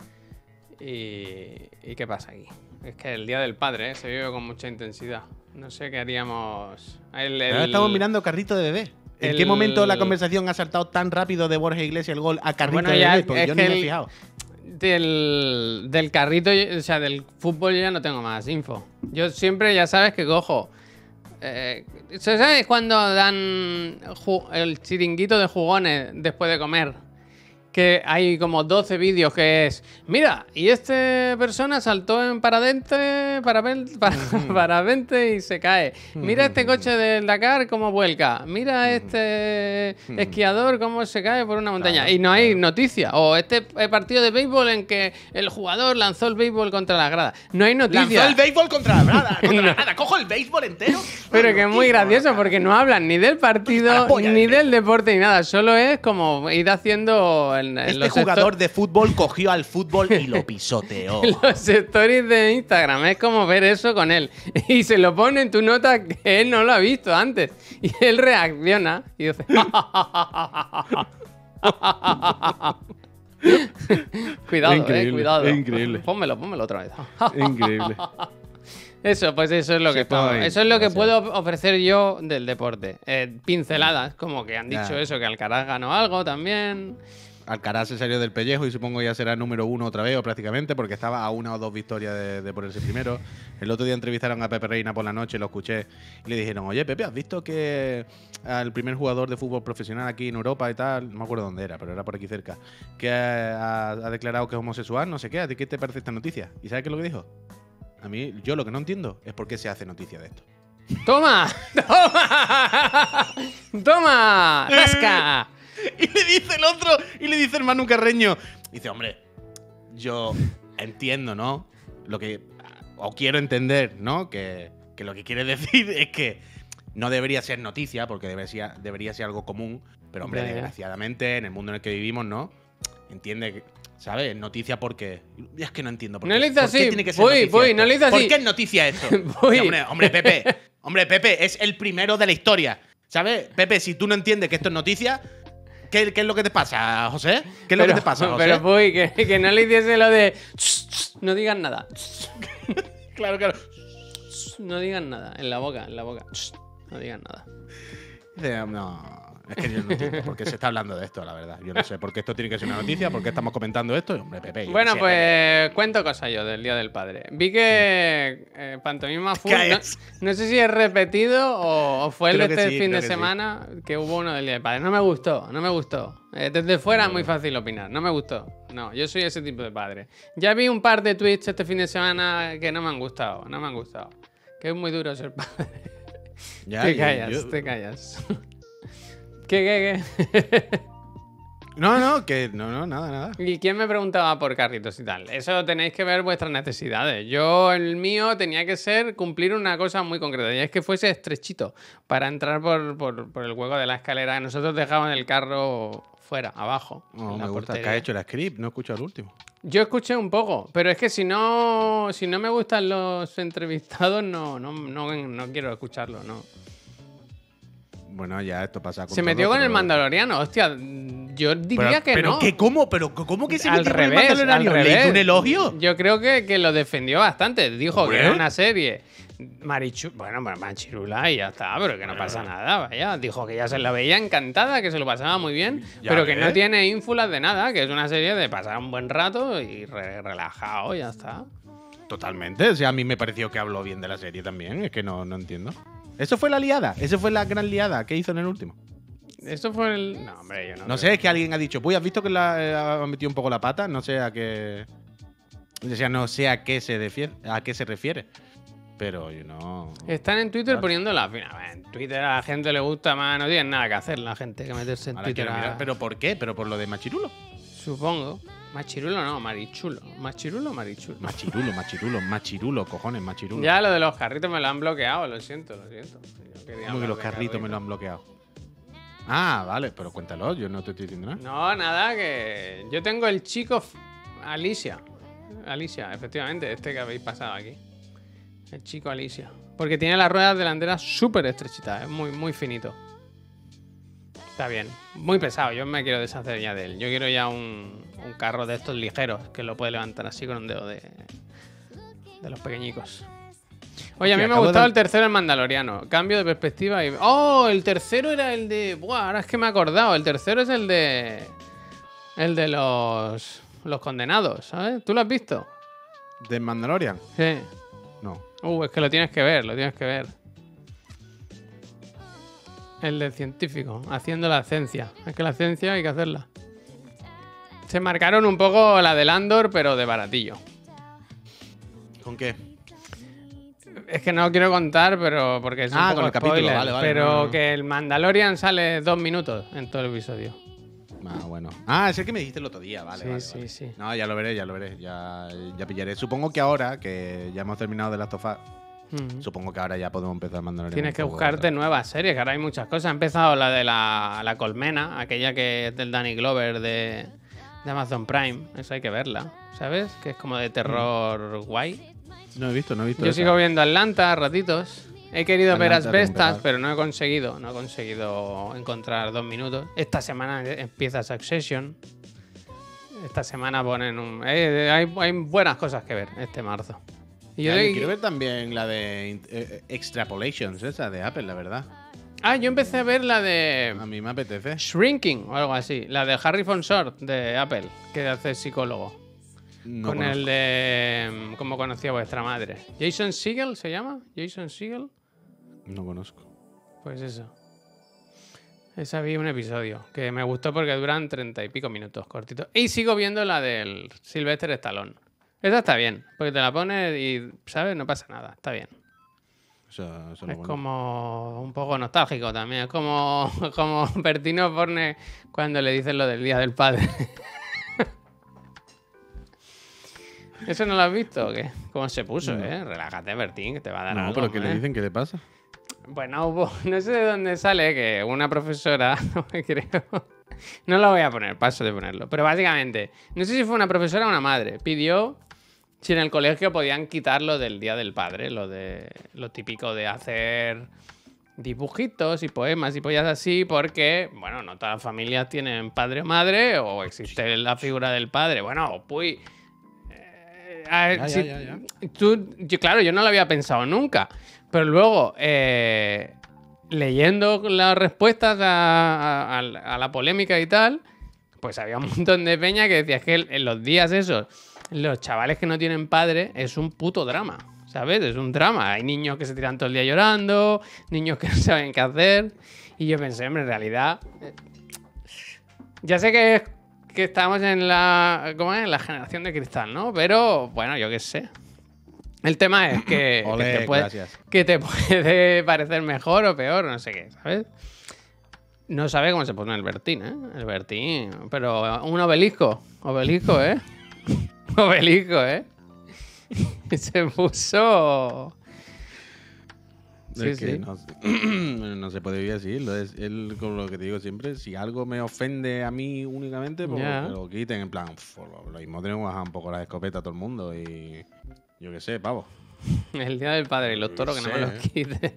¿Y qué pasa aquí? Es que el Día del Padre se vive con mucha intensidad. No sé qué haríamos. Ahora estamos mirando carrito de bebé. ¿En qué momento la conversación ha saltado tan rápido de Borja Iglesias el gol a carrito Bueno, de ya bebé? Porque es yo que ni me he fijado. Del carrito, o sea, del fútbol yo ya no tengo más info. Yo siempre, ya sabes que cojo. ¿Sabes cuando dan el chiringuito de jugones después de comer? Que hay como 12 vídeos que es, mira, y esta persona saltó en parapente y se cae. Mira este coche del Dakar cómo vuelca. Mira este esquiador cómo se cae por una montaña. Claro, Y no hay noticia. O este partido de béisbol en que el jugador lanzó el béisbol contra la grada. No hay noticia. Lanzó el béisbol contra la grada. Contra la grada. Cojo el béisbol entero. Pero que es muy gracioso porque no hablan ni del partido, ni del deporte, ni nada. Solo es como ir haciendo Este jugador de fútbol cogió al fútbol y lo pisoteó. los stories de Instagram. Es como ver eso con él. Y se lo pone en tu nota que él no lo ha visto antes. Y él reacciona y dice... Cuidado, Increíble, cuidado. increíble. Pónmelo otra vez. Increíble. Eso, pues eso es lo que eso es lo que puedo ofrecer yo del deporte. Pinceladas, como que han dicho eso, que Alcaraz ganó algo también. Alcaraz se salió del pellejo y supongo ya será número 1 otra vez o prácticamente porque estaba a 1 o 2 victorias de ponerse primero. El otro día entrevistaron a Pepe Reina por la noche, lo escuché y le dijeron, oye Pepe, ¿has visto que al primer jugador de fútbol profesional aquí en Europa y tal, no me acuerdo dónde era, pero era por aquí cerca, que ha declarado que es homosexual, no sé qué, ¿a ti qué te parece esta noticia? ¿Y sabes qué es lo que dijo? A mí, yo lo que no entiendo es por qué se hace noticia de esto. ¡Toma! ¡Toma! ¡Toma! ¡Rasca! Y le dice el otro, y le dice el Manu Carreño. Dice, hombre, yo entiendo, ¿no? O quiero entender, ¿no? Que lo que quiere decir es que no debería ser noticia, porque debería ser algo común. Pero, hombre, desgraciadamente, en el mundo en el que vivimos, ¿no? Entiende que, ¿sabes? Noticia porque... Es que no entiendo por qué. No le dice así. ¿Por qué tiene que ser noticia no le dice así. ¿Por qué es noticia esto? Hombre, Pepe, es el primero de la historia. ¿Sabes? Pepe, si tú no entiendes que esto es noticia... ¿Qué es lo que te pasa, José? ¿Qué es lo que te pasa, José? Pero, Puy, que no le hiciese lo de... No digan nada. Claro. No digan nada. En la boca. No digan nada. No, es que yo no entiendo por qué se está hablando de esto, la verdad. Yo no sé por qué esto tiene que ser una noticia, por qué estamos comentando esto. Hombre, Pepe. Bueno, pues cuento cosas yo del Día del Padre. Vi que Pantomima Full, no sé si es repetido o fue el de este fin de semana que hubo uno del Día del Padre. No me gustó. Desde fuera es muy fácil opinar. No me gustó. No, yo soy ese tipo de padre. Ya vi un par de tweets este fin de semana que no me han gustado. Que es muy duro ser padre. Te callas. ¿Qué? No, nada. ¿Y quién me preguntaba por carritos y tal? Eso tenéis que ver vuestras necesidades. Yo, el mío, tenía que ser cumplir una cosa muy concreta. Y es que fuese estrechito para entrar por el hueco de la escalera. Nosotros dejábamos el carro fuera, abajo. No, me gusta que has hecho el script, no he escuchado el último. Yo escuché un poco, pero es que si no me gustan los entrevistados, no quiero escucharlo, no. Bueno, ya esto pasa con Se metió con el Mandaloriano, hostia. Yo diría que no. ¿Cómo que se metió con el Mandaloriano? ¿Le hizo un elogio? Yo creo que lo defendió bastante. Dijo que era una serie Machirula y ya está, pero que no pasa nada, vaya. Dijo que ya se la veía encantada, que se lo pasaba muy bien, pero que no tiene ínfulas de nada, que es una serie de pasar un buen rato y relajado, ya está. Totalmente. O sea, a mí me pareció que habló bien de la serie también. Es que no entiendo. ¿Eso fue la liada? ¿Eso fue la gran liada que hizo en el último? Eso fue el... No, hombre, yo no. No sé, es que alguien ha dicho, pues has visto que ha metido un poco la pata, no sé a qué... O sea, no sé a qué se refiere. Pero yo no... Están en Twitter poniéndola. En Twitter a la gente le gusta más, no tienen nada que hacer la gente que meterse en Twitter. ¿Pero por qué? ¿Pero por lo de Machirulo? Supongo. Machirulo no, Marichulo. ¿Machirulo o Marichulo? Machirulo, cojones, Machirulo. Ya lo de los carritos me lo han bloqueado, lo siento. ¿Cómo que los carritos me lo han bloqueado? Ah, vale, pero cuéntalo, yo no te estoy diciendo nada. No, nada, que yo tengo el chico Alicia, efectivamente, este que habéis pasado aquí. El chico Alicia. Porque tiene las ruedas delanteras súper estrechitas, es muy, muy finito. Está bien. Muy pesado, yo me quiero deshacer ya de él. Yo quiero ya un carro de estos ligeros que lo puede levantar así con un dedo de los pequeñicos. Oye, a mí me ha gustado el tercero, el Mandaloriano. Cambio de perspectiva y... ¡Oh! El tercero era el de... Buah, ahora es que me he acordado. El tercero es el de... El de los condenados, ¿sabes? ¿Tú lo has visto? ¿De Mandalorian? Sí. No. Es que lo tienes que ver, El del científico, haciendo la ciencia. Es que la ciencia hay que hacerla. Se marcaron un poco la del Andor, pero de baratillo. ¿Con qué? Es que no quiero contar, pero porque es un poco con el capítulo, vale. Pero no. que el Mandalorian sale 2 minutos en todo el episodio. Bueno. Es el que me dijiste el otro día, vale. Sí. No, ya lo veré. Ya pillaré. Supongo que ahora, que ya hemos terminado de Last of Us, supongo que ahora ya podemos empezar a mandar. Tienes que buscarte nuevas series, que ahora hay muchas cosas. Ha empezado la de la colmena, aquella que es del Danny Glover de Amazon Prime. Eso hay que verla, ¿sabes? Que es como de terror guay. No he visto. Yo sigo viendo Atlanta a ratitos. He querido ver Asbestas, pero no he conseguido encontrar 2 minutos. Esta semana empieza Succession. Esta semana ponen hay buenas cosas que ver este marzo. Y yo quiero ver también la de Extrapolations, esa de Apple, la verdad. yo empecé a ver la de A mí me apetece. Shrinking o algo así. La de Harrison Short de Apple, que hace psicólogo. No Con conozco. el de ¿Cómo conocía vuestra madre? ¿Jason Segel se llama? ¿Jason Segel? No conozco. Pues eso. Esa vi un episodio que me gustó porque duran 30 y pico minutos cortitos. Y sigo viendo la del Sylvester Stallone. Esa está bien, porque te la pones y, ¿sabes? No pasa nada, está bien. Eso lo Es bueno. como un poco nostálgico también. Es como Bertino Borne cuando le dicen lo del Día del Padre. ¿Eso no lo has visto o qué? ¿Cómo se puso, Relájate, Bertín, que te va a dar No, algo, pero ¿qué le hombre. dicen? ¿Qué le pasa? Bueno, no sé de dónde sale que una profesora, no me creo, no lo voy a poner, paso de ponerlo, pero básicamente, no sé si fue una profesora o una madre, pidió si en el colegio podían quitarlo del Día del Padre, lo típico de hacer dibujitos y poemas y pollas así, porque, bueno, no todas las familias tienen padre o madre, o existe la figura del padre. Bueno, pues... a ver, Ya. claro, yo no lo había pensado nunca. Pero luego, leyendo las respuestas a la polémica y tal, pues había un montón de peña que decía que en los días esos, los chavales que no tienen padre, es un puto drama, ¿sabes? Es un drama. Hay niños que se tiran todo el día llorando, niños que no saben qué hacer. Y yo pensé, hombre, en realidad... ya sé que estamos en ¿cómo es? En la generación de cristal, ¿no? Pero, bueno, yo qué sé. El tema es que, Ole, gracias. que te puede parecer mejor o peor, no sé qué, ¿sabes? No sabe cómo se pone el Bertín, ¿eh? El Bertín. Pero un obelisco. Obelisco, ¿eh? Obelisco, ¿eh? Se puso... Es Sí, que sí. no se puede vivir así. Él, con lo que te digo siempre, si algo me ofende a mí únicamente, pues Ya. que lo quiten. En plan, lo mismo tenemos que bajar un poco la escopeta a todo el mundo y yo qué sé, pavo. El Día del Padre y los toros que no me los quite.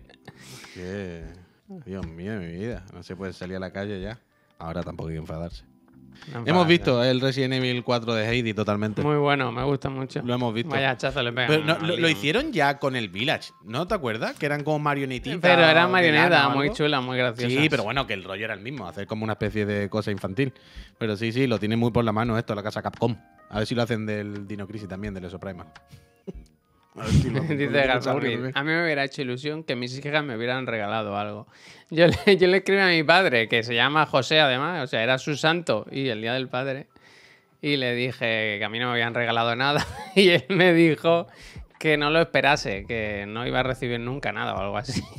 Que, Dios mío, mi vida. No se puede salir a la calle ya. Ahora tampoco hay que enfadarse. No Hemos enfadarte. visto el Resident Evil 4 de Heidi totalmente. Muy bueno, me gusta mucho. Lo hemos visto. Vaya hachazo le pegan. Pero no, al lo Leon. hicieron ya con el Village, ¿no te acuerdas? Que eran como marionetitas. Pero era de marioneta, lana o muy algo. chula, muy graciosa. Sí, pero bueno, que el rollo era el mismo, hacer como una especie de cosa infantil. Pero sí, lo tiene muy por la mano esto, la casa Capcom. A ver si lo hacen del Dino Crisis también, del Exoprimal. A ver si lo hacen con Dice el Garzón, dinosaurio también. a mí me hubiera hecho ilusión que mis hijas me hubieran regalado algo. Yo le escribí a mi padre, que se llama José además, o sea, era su santo, y el Día del Padre, y le dije que a mí no me habían regalado nada, y él me dijo que no lo esperase, que no iba a recibir nunca nada o algo así.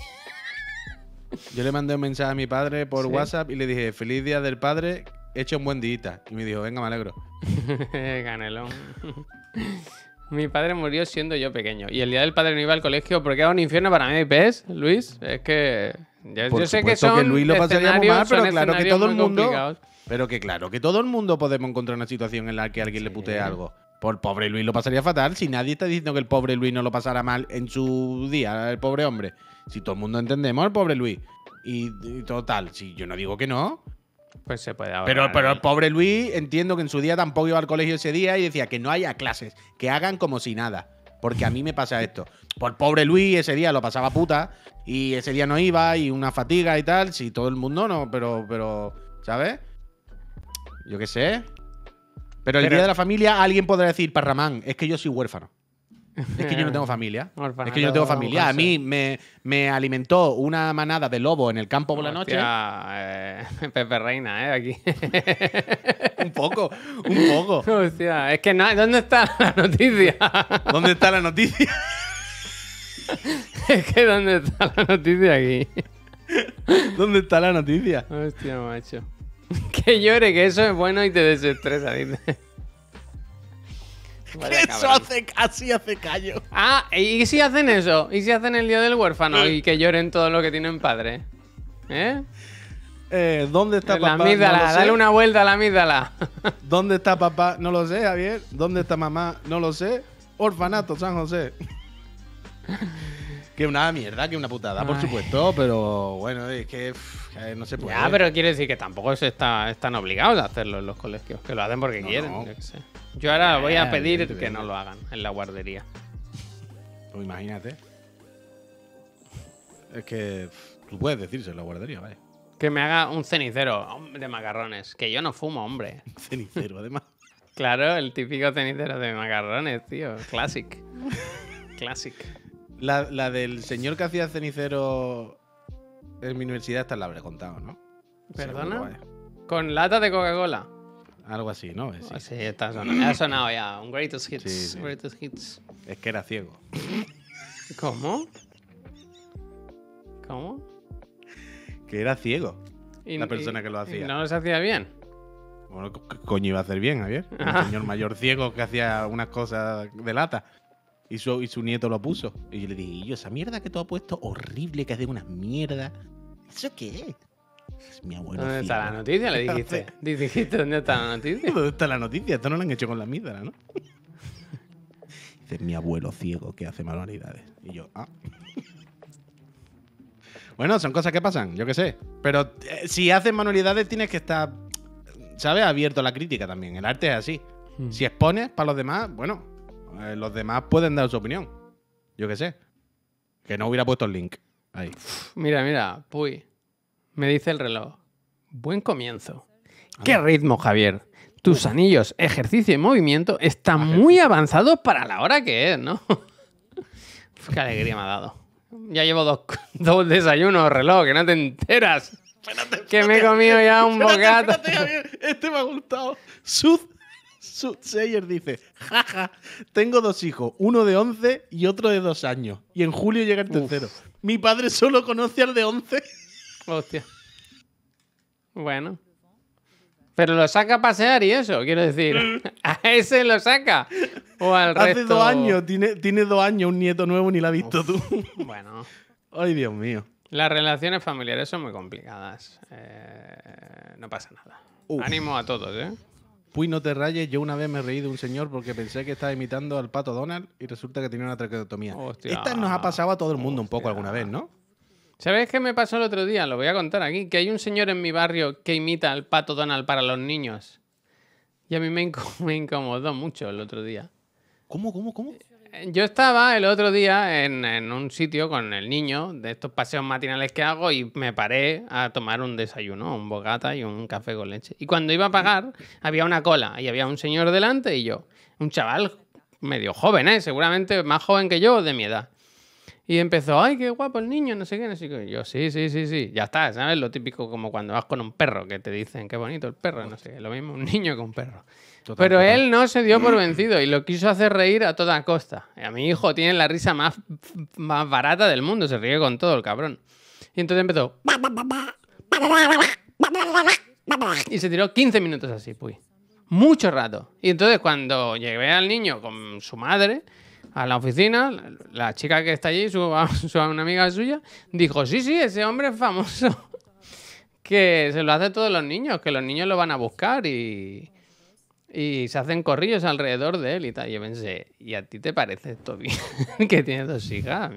Yo le mandé un mensaje a mi padre por Sí. WhatsApp y le dije, feliz día del padre, echa un buen día. Y me dijo, venga, me alegro. Canelón. Mi padre murió siendo yo pequeño. Y el Día del Padre no iba al colegio porque era un infierno para mí. ¿Ves, Luis? Es que... Yo Por sé que supuesto que son Luis lo pasaría muy mal, escenarios- pero son claro que escenarios todo el muy mundo... complicados. Pero que claro, que todo el mundo podemos encontrar una situación en la que alguien le putee algo. Por pobre Luis lo pasaría fatal. Si nadie está diciendo que el pobre Luis no lo pasara mal en su día, el pobre hombre. Si todo el mundo entendemos al pobre Luis. Y total, si yo no digo que no. Pues se puede Pero ahorrar. el pobre Luis, entiendo que en su día tampoco iba al colegio ese día y decía que no haya clases, que hagan como si nada. Porque a mí me pasa esto. Por pobre Luis, ese día lo pasaba puta y ese día no iba y una fatiga y tal. Si todo el mundo no, pero ¿sabes? Yo qué sé. Pero el día de la familia alguien podrá decir, Parramán, es que yo soy huérfano. Es que yo no tengo familia. Orfanato Es que yo no tengo familia. A José. mí me alimentó una manada de lobo en el campo por la noche. Hostia, Pepe Reina, aquí. Un poco, un poco. Hostia, es que no, ¿dónde está la noticia? ¿Dónde está la noticia? Es que ¿dónde está la noticia aquí? ¿Dónde está la noticia? Hostia, macho. Que llore, que eso es bueno y te desestresa, dice. Vaya Eso cabrón. así hace callo. Ah, ¿y si hacen eso? ¿Y si hacen el día del huérfano y que lloren todo lo que tienen padre? ¿Eh? ¿Dónde está La papá? amígdala, No lo sé. dale una vuelta a la amígdala. ¿Dónde está papá? No lo sé, Javier. ¿Dónde está mamá? No lo sé. Orfanato, San José. Que una mierda, que una putada, por Ay. supuesto, pero bueno, es que no se puede. Ya, pero quiere decir que tampoco están obligados a hacerlo en los colegios, que lo hacen porque No, quieren. no. Yo qué sé. Yo ahora voy a pedir que evidentemente. no lo hagan en la guardería. Pues imagínate. Es que tú puedes decirse en la guardería, vaya. Que me haga un cenicero de macarrones. Que yo no fumo, hombre. Cenicero, además. Claro, el típico cenicero de macarrones, tío. Classic. Classic. La del señor que hacía cenicero en mi universidad, esta la habré contado, ¿no? ¿Perdona? Seguro, vaya. Con lata de Coca-Cola. Algo así, ¿no? Sí. Sí, está sonando. Ha sonado ya. Un Greatest Hits. Sí. Greatest Hits. Es que era ciego. ¿Cómo? ¿Cómo? Que era ciego. Y- La persona que lo y hacía. no los hacía bien. Bueno, ¿qué coño iba a hacer bien, Javier? Ah. Un señor mayor ciego que hacía unas cosas de lata. Y su nieto lo puso. Y yo le dije, yo, esa mierda que tú has puesto, horrible, que hace unas mierdas. ¿Eso qué es? Es mi abuelo ¿Dónde está la ciego. noticia? Le dijiste. Dijiste, ¿dónde está la noticia? ¿Dónde está la noticia? Esto no lo han hecho con la mísera, ¿no? Dice, es mi abuelo ciego que hace manualidades. Y yo, ah. Bueno, son cosas que pasan, yo qué sé. Pero si haces manualidades tienes que estar, ¿sabes? Abierto a la crítica también. El arte es así. Si expones para los demás, bueno, los demás pueden dar su opinión. Yo qué sé. Que no hubiera puesto el link ahí. Mira, puy. Me dice el reloj. Buen comienzo. ¿Qué ritmo, Javier? Tus anillos, ejercicio y movimiento están muy avanzados para la hora que es, ¿no? Uf, qué alegría me ha dado. Ya llevo dos desayunos, reloj, que no te enteras. Que me he comido ya un bocata. Espérate, Javier, este me ha gustado. Sud Sayer dice, jaja, tengo 2 hijos, uno de 11 y otro de 2 años. Y en julio llega el tercero. Mi padre solo conoce al de 11. Hostia. Bueno. Pero lo saca a pasear y eso, quiero decir. ¿A ese lo saca? ¿O al Hace resto? 2 años, tiene 2 años, un nieto nuevo, ni lo has visto tú. Bueno. Ay, Dios mío. Las relaciones familiares son muy complicadas. No pasa nada. Uf. Ánimo a todos, ¿eh? Puy, no te rayes, yo una vez me reí de un señor porque pensé que estaba imitando al pato Donald y resulta que tenía una traqueotomía. Hostia. Esta nos ha pasado a todo el mundo un poco alguna vez, ¿no? ¿Sabes qué me pasó el otro día? Lo voy a contar aquí. Que hay un señor en mi barrio que imita al pato Donald para los niños. Y a mí me incomodó mucho el otro día. ¿Cómo? Yo estaba el otro día en un sitio con el niño de estos paseos matinales que hago y me paré a tomar un desayuno, un bocata y un café con leche. Y cuando iba a pagar, había una cola y había un señor delante y yo. Un chaval medio joven, ¿eh? Seguramente más joven que yo, de mi edad. Y empezó, ay, qué guapo el niño, no sé qué, no sé qué. Y yo, sí. Ya está, ¿sabes? Lo típico como cuando vas con un perro, que te dicen, qué bonito el perro, no sé qué. Lo mismo un niño que un perro. Pero él no se dio por vencido y lo quiso hacer reír a toda costa. A mi hijo tiene la risa más barata del mundo, se ríe con todo el cabrón. Y entonces empezó... Y se tiró 15 minutos así, pues. Mucho rato. Y entonces cuando llegué al niño con su madre a la oficina, la chica que está allí, una amiga suya, dijo, sí, ese hombre es famoso. Que se lo hace a todos los niños, que los niños lo van a buscar y se hacen corrillos alrededor de él y tal. Y yo pensé, ¿y a ti te parece esto bien? Que tiene 2 hijas.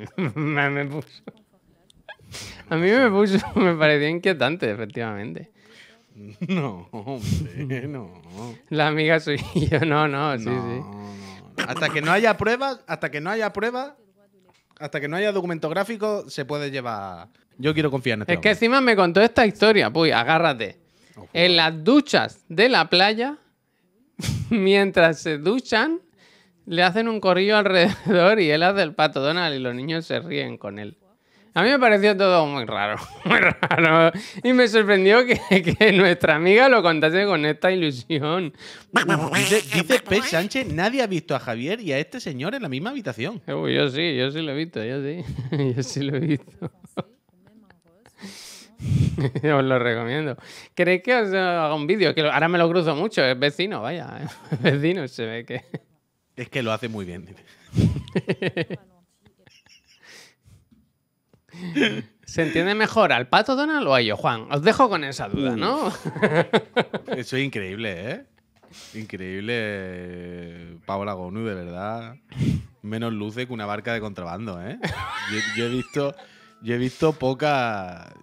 A mí me pareció inquietante, efectivamente. No, hombre, no. La amiga suya, no, sí. No. Hasta que no haya pruebas, hasta que no haya documento gráfico, se puede llevar. Yo quiero confiar en este Es que hombre. encima me contó esta historia, pues agárrate. En las duchas de la playa, mientras se duchan, le hacen un corrillo alrededor y él hace el pato Donald y los niños se ríen con él. A mí me pareció todo muy raro, muy raro. Y me sorprendió que nuestra amiga lo contase con esta ilusión. Dice P. Sánchez, nadie ha visto a Javier y a este señor en la misma habitación. Uy, yo sí lo he visto, yo sí. Yo sí lo he visto. Os lo recomiendo. ¿Queréis que os haga un vídeo? Que ahora me lo cruzo mucho, es vecino, vaya. Es vecino, se ve que... Es que lo hace muy bien. ¿Se entiende mejor al pato Donald o a ello, Juan? Os dejo con esa duda, ¿no? Eso es increíble, ¿eh? Increíble, Paola Gonu, de verdad. Menos luce que una barca de contrabando, ¿eh? Yo he visto pocas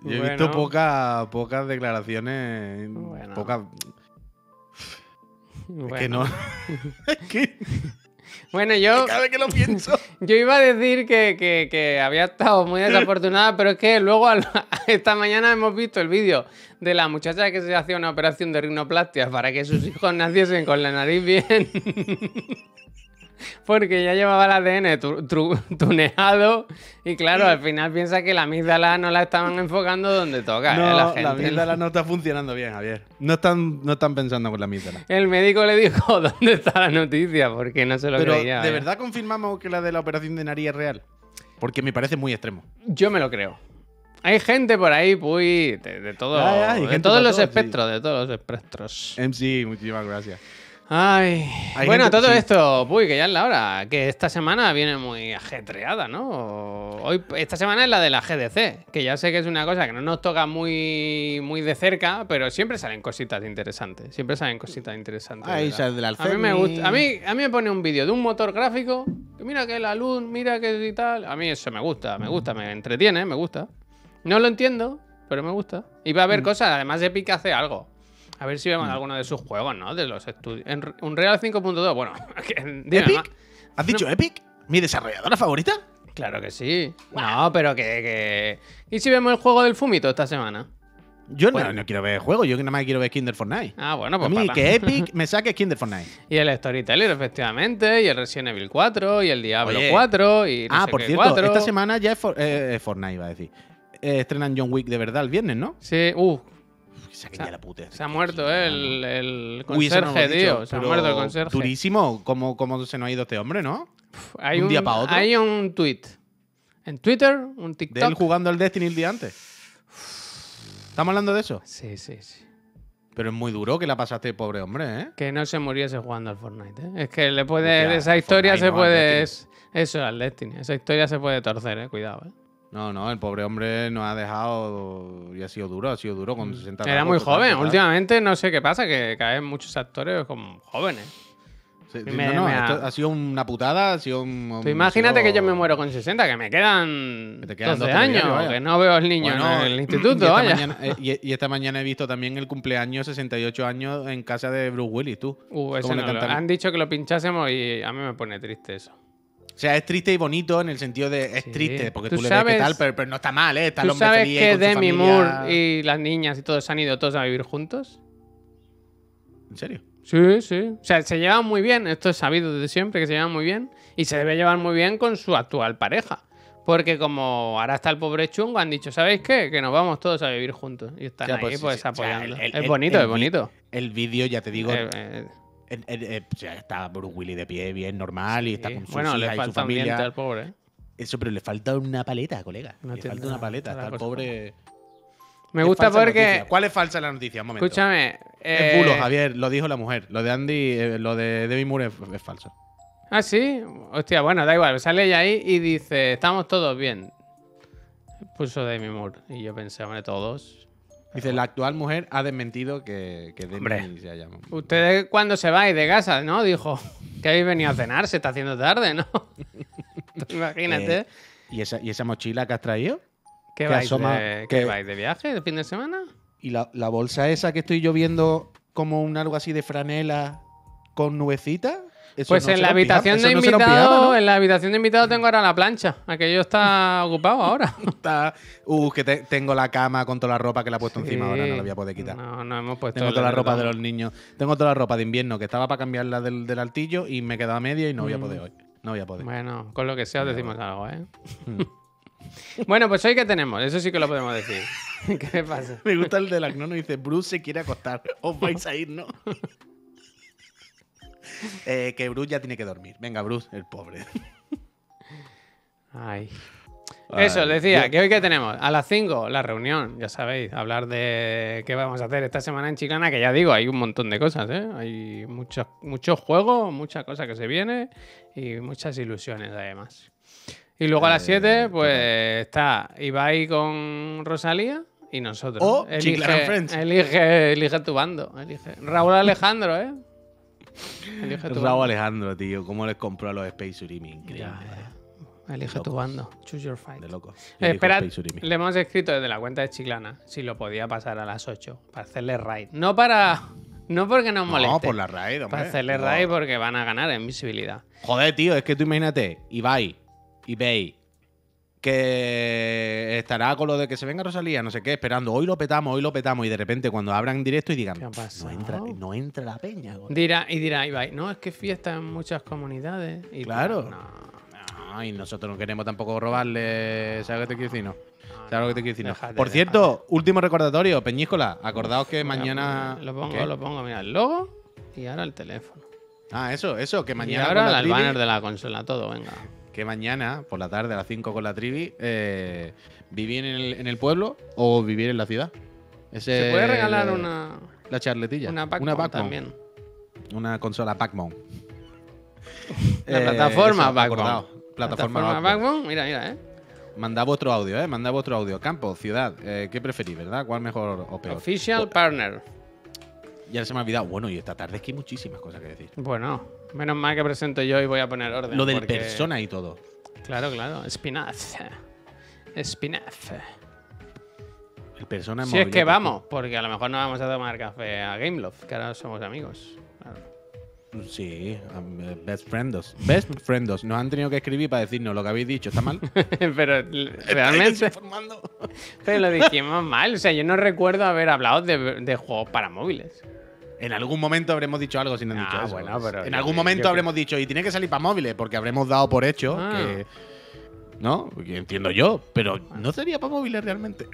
declaraciones, Bueno. pocas. Bueno. Es que no. Es que Bueno, yo... Cada vez que lo pienso. Yo iba a decir que había estado muy desafortunada, pero es que luego esta mañana hemos visto el vídeo de la muchacha que se hacía una operación de rinoplastia para que sus hijos naciesen con la nariz bien. Porque ya llevaba el ADN tuneado y claro, al final piensa que la amígdala no la estaban enfocando donde toca. No, la gente. la amígdala no está funcionando bien, Javier. No están pensando con la amígdala. El médico le dijo dónde está la noticia porque no se lo Pero, creía. ¿de verdad confirmamos que la de la operación de nariz es real? Porque me parece muy extremo. Yo me lo creo. Hay gente por ahí, muy de todo, hay de gente todos para los todo, espectros, de todos los espectros. MC, muchísimas gracias. Ay, Hay bueno, gente- todo sí. esto, uy, que ya es la hora, que esta semana viene muy ajetreada, ¿no? Esta semana es la de la GDC, que ya sé que es una cosa que no nos toca muy, muy de cerca, pero siempre salen cositas interesantes, Ahí ¿verdad? sale del A mí Alzheimer. me gusta, a mí me pone un vídeo de un motor gráfico, que mira que la luz, mira que y tal, a mí eso me gusta, me entretiene, me gusta. No lo entiendo, pero me gusta. Y va a haber cosas, además Epic hace algo. A ver si vemos alguno de sus juegos, ¿no? De los estudios. En Unreal 5.2, bueno. Dime, ¿Epic? ¿Has dicho Epic? ¿Mi desarrolladora favorita? Claro que sí. No, pero que... ¿Y si vemos el juego del Fumito esta semana? Yo Bueno. no quiero ver juegos, yo nada más quiero ver Kinder Fortnite. Ah, bueno, A pues mí para. que Epic me saque Kinder Fortnite. Y el Storyteller, efectivamente, y el Resident Evil 4, y el Diablo Oye. 4, y no sé Por qué cierto, 4. esta semana ya es Fortnite, iba a decir. Estrenan John Wick de verdad el viernes, ¿no? Sí, Saquen ya la puta. se ha muerto el Uy, eso no lo conserje, hemos dicho, tío. Se ha pero muerto el conserje. Durísimo cómo se nos ha ido este hombre, ¿no? Hay un día pa' otro. Hay un tweet en Twitter, un De él TikTok. jugando al Destiny el día antes. ¿Estamos hablando de eso? Sí, sí, sí. Pero es muy duro que la pasaste, pobre hombre, ¿eh? Que no se muriese jugando al Fortnite, ¿eh? Es que le puede. Hostia, De esa historia Fortnite se no, al puede. Destiny. Eso, al Destiny. Esa historia se puede torcer, Cuidado, No, el pobre hombre nos ha dejado y ha sido duro con 60 Era tacos, muy total, joven. total. Últimamente no sé qué pasa, que caen muchos actores como jóvenes. Sí, Me- no, me ha- esto ha sido una putada, ha sido un... Tú imagínate ha sido- que yo me muero con 60, que me quedan Que te quedan 12 dos años, telediarios, vaya. que no veo al niño Bueno, en el y instituto, esta vaya. mañana- y esta mañana he visto también el cumpleaños, 68 años, en casa de Bruce Willis, tú. Ese Cómo le no lo- cantan- Han dicho que lo pinchásemos y a mí me pone triste eso. O sea, es triste y bonito en el sentido de... Es Sí. triste, porque Tú tú le ves que sabes- tal, pero no está mal, ¿eh? Está el ¿Tú hombre sabes feliz que con su Demi familia. Moore y las niñas y todos se han ido todos a vivir juntos? ¿En serio? Sí, sí. O sea, se llevan muy bien. Esto es sabido desde siempre, que se llevan muy bien. Y se debe llevar muy bien con su actual pareja. Porque como ahora está el pobre chungo, han dicho, ¿sabéis qué? Que nos vamos todos a vivir juntos. Y están O sea, ahí, pues, pues, sí, sí. O sea, apoyando. el- Es bonito, el es bonito. El vídeo, ya te digo... Eh, o sea, está Bruce Willis de pie, bien normal, y está sí. con sus Bueno, le hijas y su falta un familia. diente al pobre. Eso, pero le falta una paleta, colega. No le tiene falta una nada, paleta. otra Está el cosa. pobre... Me Es gusta falsa la porque... noticia. ¿Cuál es falsa la noticia? Un momento. Escúchame. Es bulo, Javier. Lo dijo la mujer. Lo de Andy, lo de Demi Moore es falso. Ah, sí. Hostia, bueno, da igual. Sale ella ahí y dice, estamos todos bien. Puso Demi Moore. Y yo pensé, hombre, todos. Dice, la actual mujer ha desmentido que Demi Hombre. se llama. Ustedes cuando se vais de casa, ¿no? Dijo que habéis venido a cenar, se está haciendo tarde, ¿no? Tú Imagínate. ¿Y esa mochila que has traído? ¿Qué que vais, asoma- de, que- ¿Qué vais de viaje el fin de semana? ¿Y la bolsa esa que estoy yo viendo como un algo así de franela con nubecita? Eso Pues no en será la un pijama, habitación de eso no será un invitado, pijama, ¿no? en la habitación de invitado tengo ahora la plancha. Aquello está ocupado ahora. Está- que tengo la cama con toda la ropa que la he puesto encima ahora, no la voy a poder quitar. No, no hemos puesto Tengo el toda la ropa de edredón. los niños. Tengo toda la ropa de invierno que estaba para cambiarla del altillo y me quedaba media y no voy a poder hoy. No voy a poder. Bueno, con lo que sea os decimos algo, ¿eh? Bueno, pues hoy ¿qué tenemos? Eso sí que lo podemos decir. ¿Qué pasa? Me gusta el del Agnono y dice, Bruce se quiere acostar. Os vais a ir, ¿no? Que Bruce ya tiene que dormir. Venga, Bruce, el pobre. Ay. Ay, Eso, decía, yo- que hoy que tenemos a las 5 la reunión, ya sabéis, hablar de qué vamos a hacer esta semana en Chiclana, que ya digo, hay un montón de cosas, ¿eh? Hay muchos juegos, muchas cosas que se vienen y muchas ilusiones además. Y luego a las 7, pues está Ibai con Rosalía y nosotros. O Chiclana Friends. Elige tu bando. Raúl Alejandro, ¿eh? Elige tu Raúl bando. Alejandro, tío. ¿Cómo les compró a los Space Urimi? Increíble. Elige tu bando. Choose your fight. De loco. Esperad, le hemos escrito desde la cuenta de Chiclana si lo podía pasar a las 8 para hacerle raid. No para No porque nos moleste. No, por la raid, hombre. Para hacerle raid porque van a ganar en visibilidad. Joder, tío, es que tú imagínate, Ibai, que estará con lo de que se venga Rosalía, no sé qué, esperando, hoy lo petamos, y de repente cuando abran directo y digan, ¿Qué ha pasado? no entra la peña. Dirá Ibai, no, es que fiesta en muchas comunidades. Y Claro. tú, no. No, y nosotros no queremos tampoco robarle, ¿sabes qué te quiero decir? No. ¿Sabes lo que te quiero decir? No. Déjate, Por cierto, último recordatorio, Peñíscola, acordaos que mañana... Lo pongo, ¿Qué? mira, el logo y ahora el teléfono. Ah, eso, que Y mañana ahora con la el trivi- banner de la consola, todo, venga. que mañana, por la tarde, a las 5 con la trivi, vivir en el pueblo o vivir en la ciudad. Se puede regalar una charletilla. Pac-Man también. Una consola Pac-Man. La plataforma eso, Pac-Man. acordado. Plataforma Pac-Man. Pac-Man, mira. Mandad vuestro audio, Mandad vuestro audio. Campo, ciudad, ¿qué preferís, verdad? ¿Cuál mejor o peor? Official Partner. Ya se me ha olvidado. Bueno, y esta tarde es que hay muchísimas cosas que decir. Bueno, menos mal que presento yo y voy a poner orden. Lo del porque- persona y todo. Claro. Spin-off. El persona Si es que vamos, porque a lo mejor no vamos a tomar café a Gameloft, que ahora somos amigos. Claro. Sí, best friendos. Best friendos. Nos han tenido que escribir para decirnos lo que habéis dicho. ¿Está mal? Pero realmente. Informando. Pero lo dijimos mal. O sea, yo no recuerdo haber hablado de juegos para móviles. En algún momento habremos dicho algo si no han dicho eso. bueno, pero en yo algún que- momento yo habremos dicho, y tiene que salir para móviles, porque habremos dado por hecho Ah. que. ¿No? Que entiendo yo, pero no sería para móviles realmente.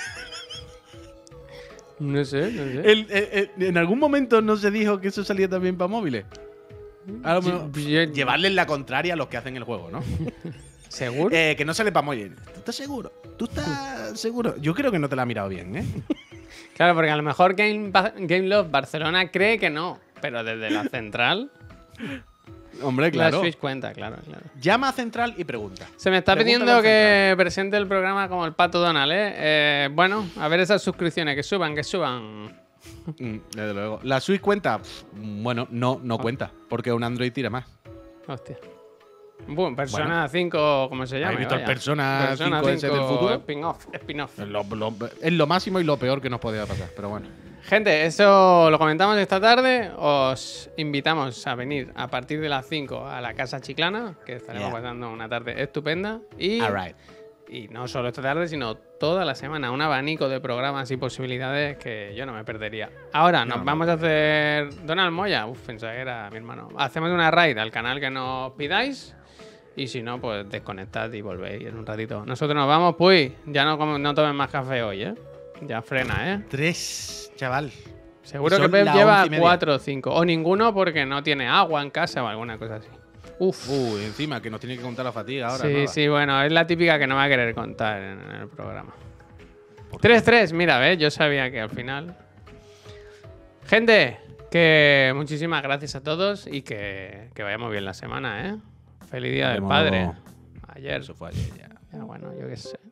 No sé. En algún momento no se dijo que eso salía también para móviles. A lo mejor- llevarles la contraria a los que hacen el juego, ¿no? ¿Seguro? Que no sale para móviles. ¿Tú estás seguro? ¿Tú estás seguro? Yo creo que no te la has mirado bien, ¿eh? Claro, porque a lo mejor Gameloft Barcelona cree que no, pero desde la central Hombre, la claro. Switch cuenta, claro. Llama a Central y pregunta. Se me está Pregúntale pidiendo al que presente el programa como el Pato Donald, ¿eh? Bueno, a ver esas suscripciones, que suban. Desde luego. ¿La Switch cuenta? Bueno, no cuenta, porque un Android tira más. Hostia. Bueno, Persona 5, ¿cómo se llama? ¿Habéis visto el Persona 5 ese del futuro? Spin-off. Es lo máximo y lo peor que nos podía pasar, pero bueno. Gente, eso lo comentamos esta tarde. Os invitamos a venir a partir de las 5 a la Casa Chiclana, que estaremos Yeah. pasando una tarde estupenda. Y, Alright. y no solo esta tarde, sino toda la semana. Un abanico de programas y posibilidades que yo no me perdería. Ahora, nos vamos a hacer... Donald Moya. Pensaba que era mi hermano. Hacemos una raid al canal que nos pidáis. Y si no, pues desconectad y volvéis en un ratito. Nosotros nos vamos, pues. Ya no tomen más café hoy, ¿eh? Ya frena, ¿eh? 3, chaval. Seguro Y que son Pep las lleva 11:30. 4 o 5. O ninguno porque no tiene agua en casa o alguna cosa así. Uf. Encima, que nos tiene que contar la fatiga ahora. Sí, ¿no? sí, bueno, es la típica que no va a querer contar en el programa. 3-3, mira, ¿ves? Yo sabía que al final. Gente, que muchísimas gracias a todos y que vaya muy bien la semana, ¿eh? Feliz día del Nos padre. vemos. Ayer. Eso fue ayer ya. Ya, bueno, yo qué sé.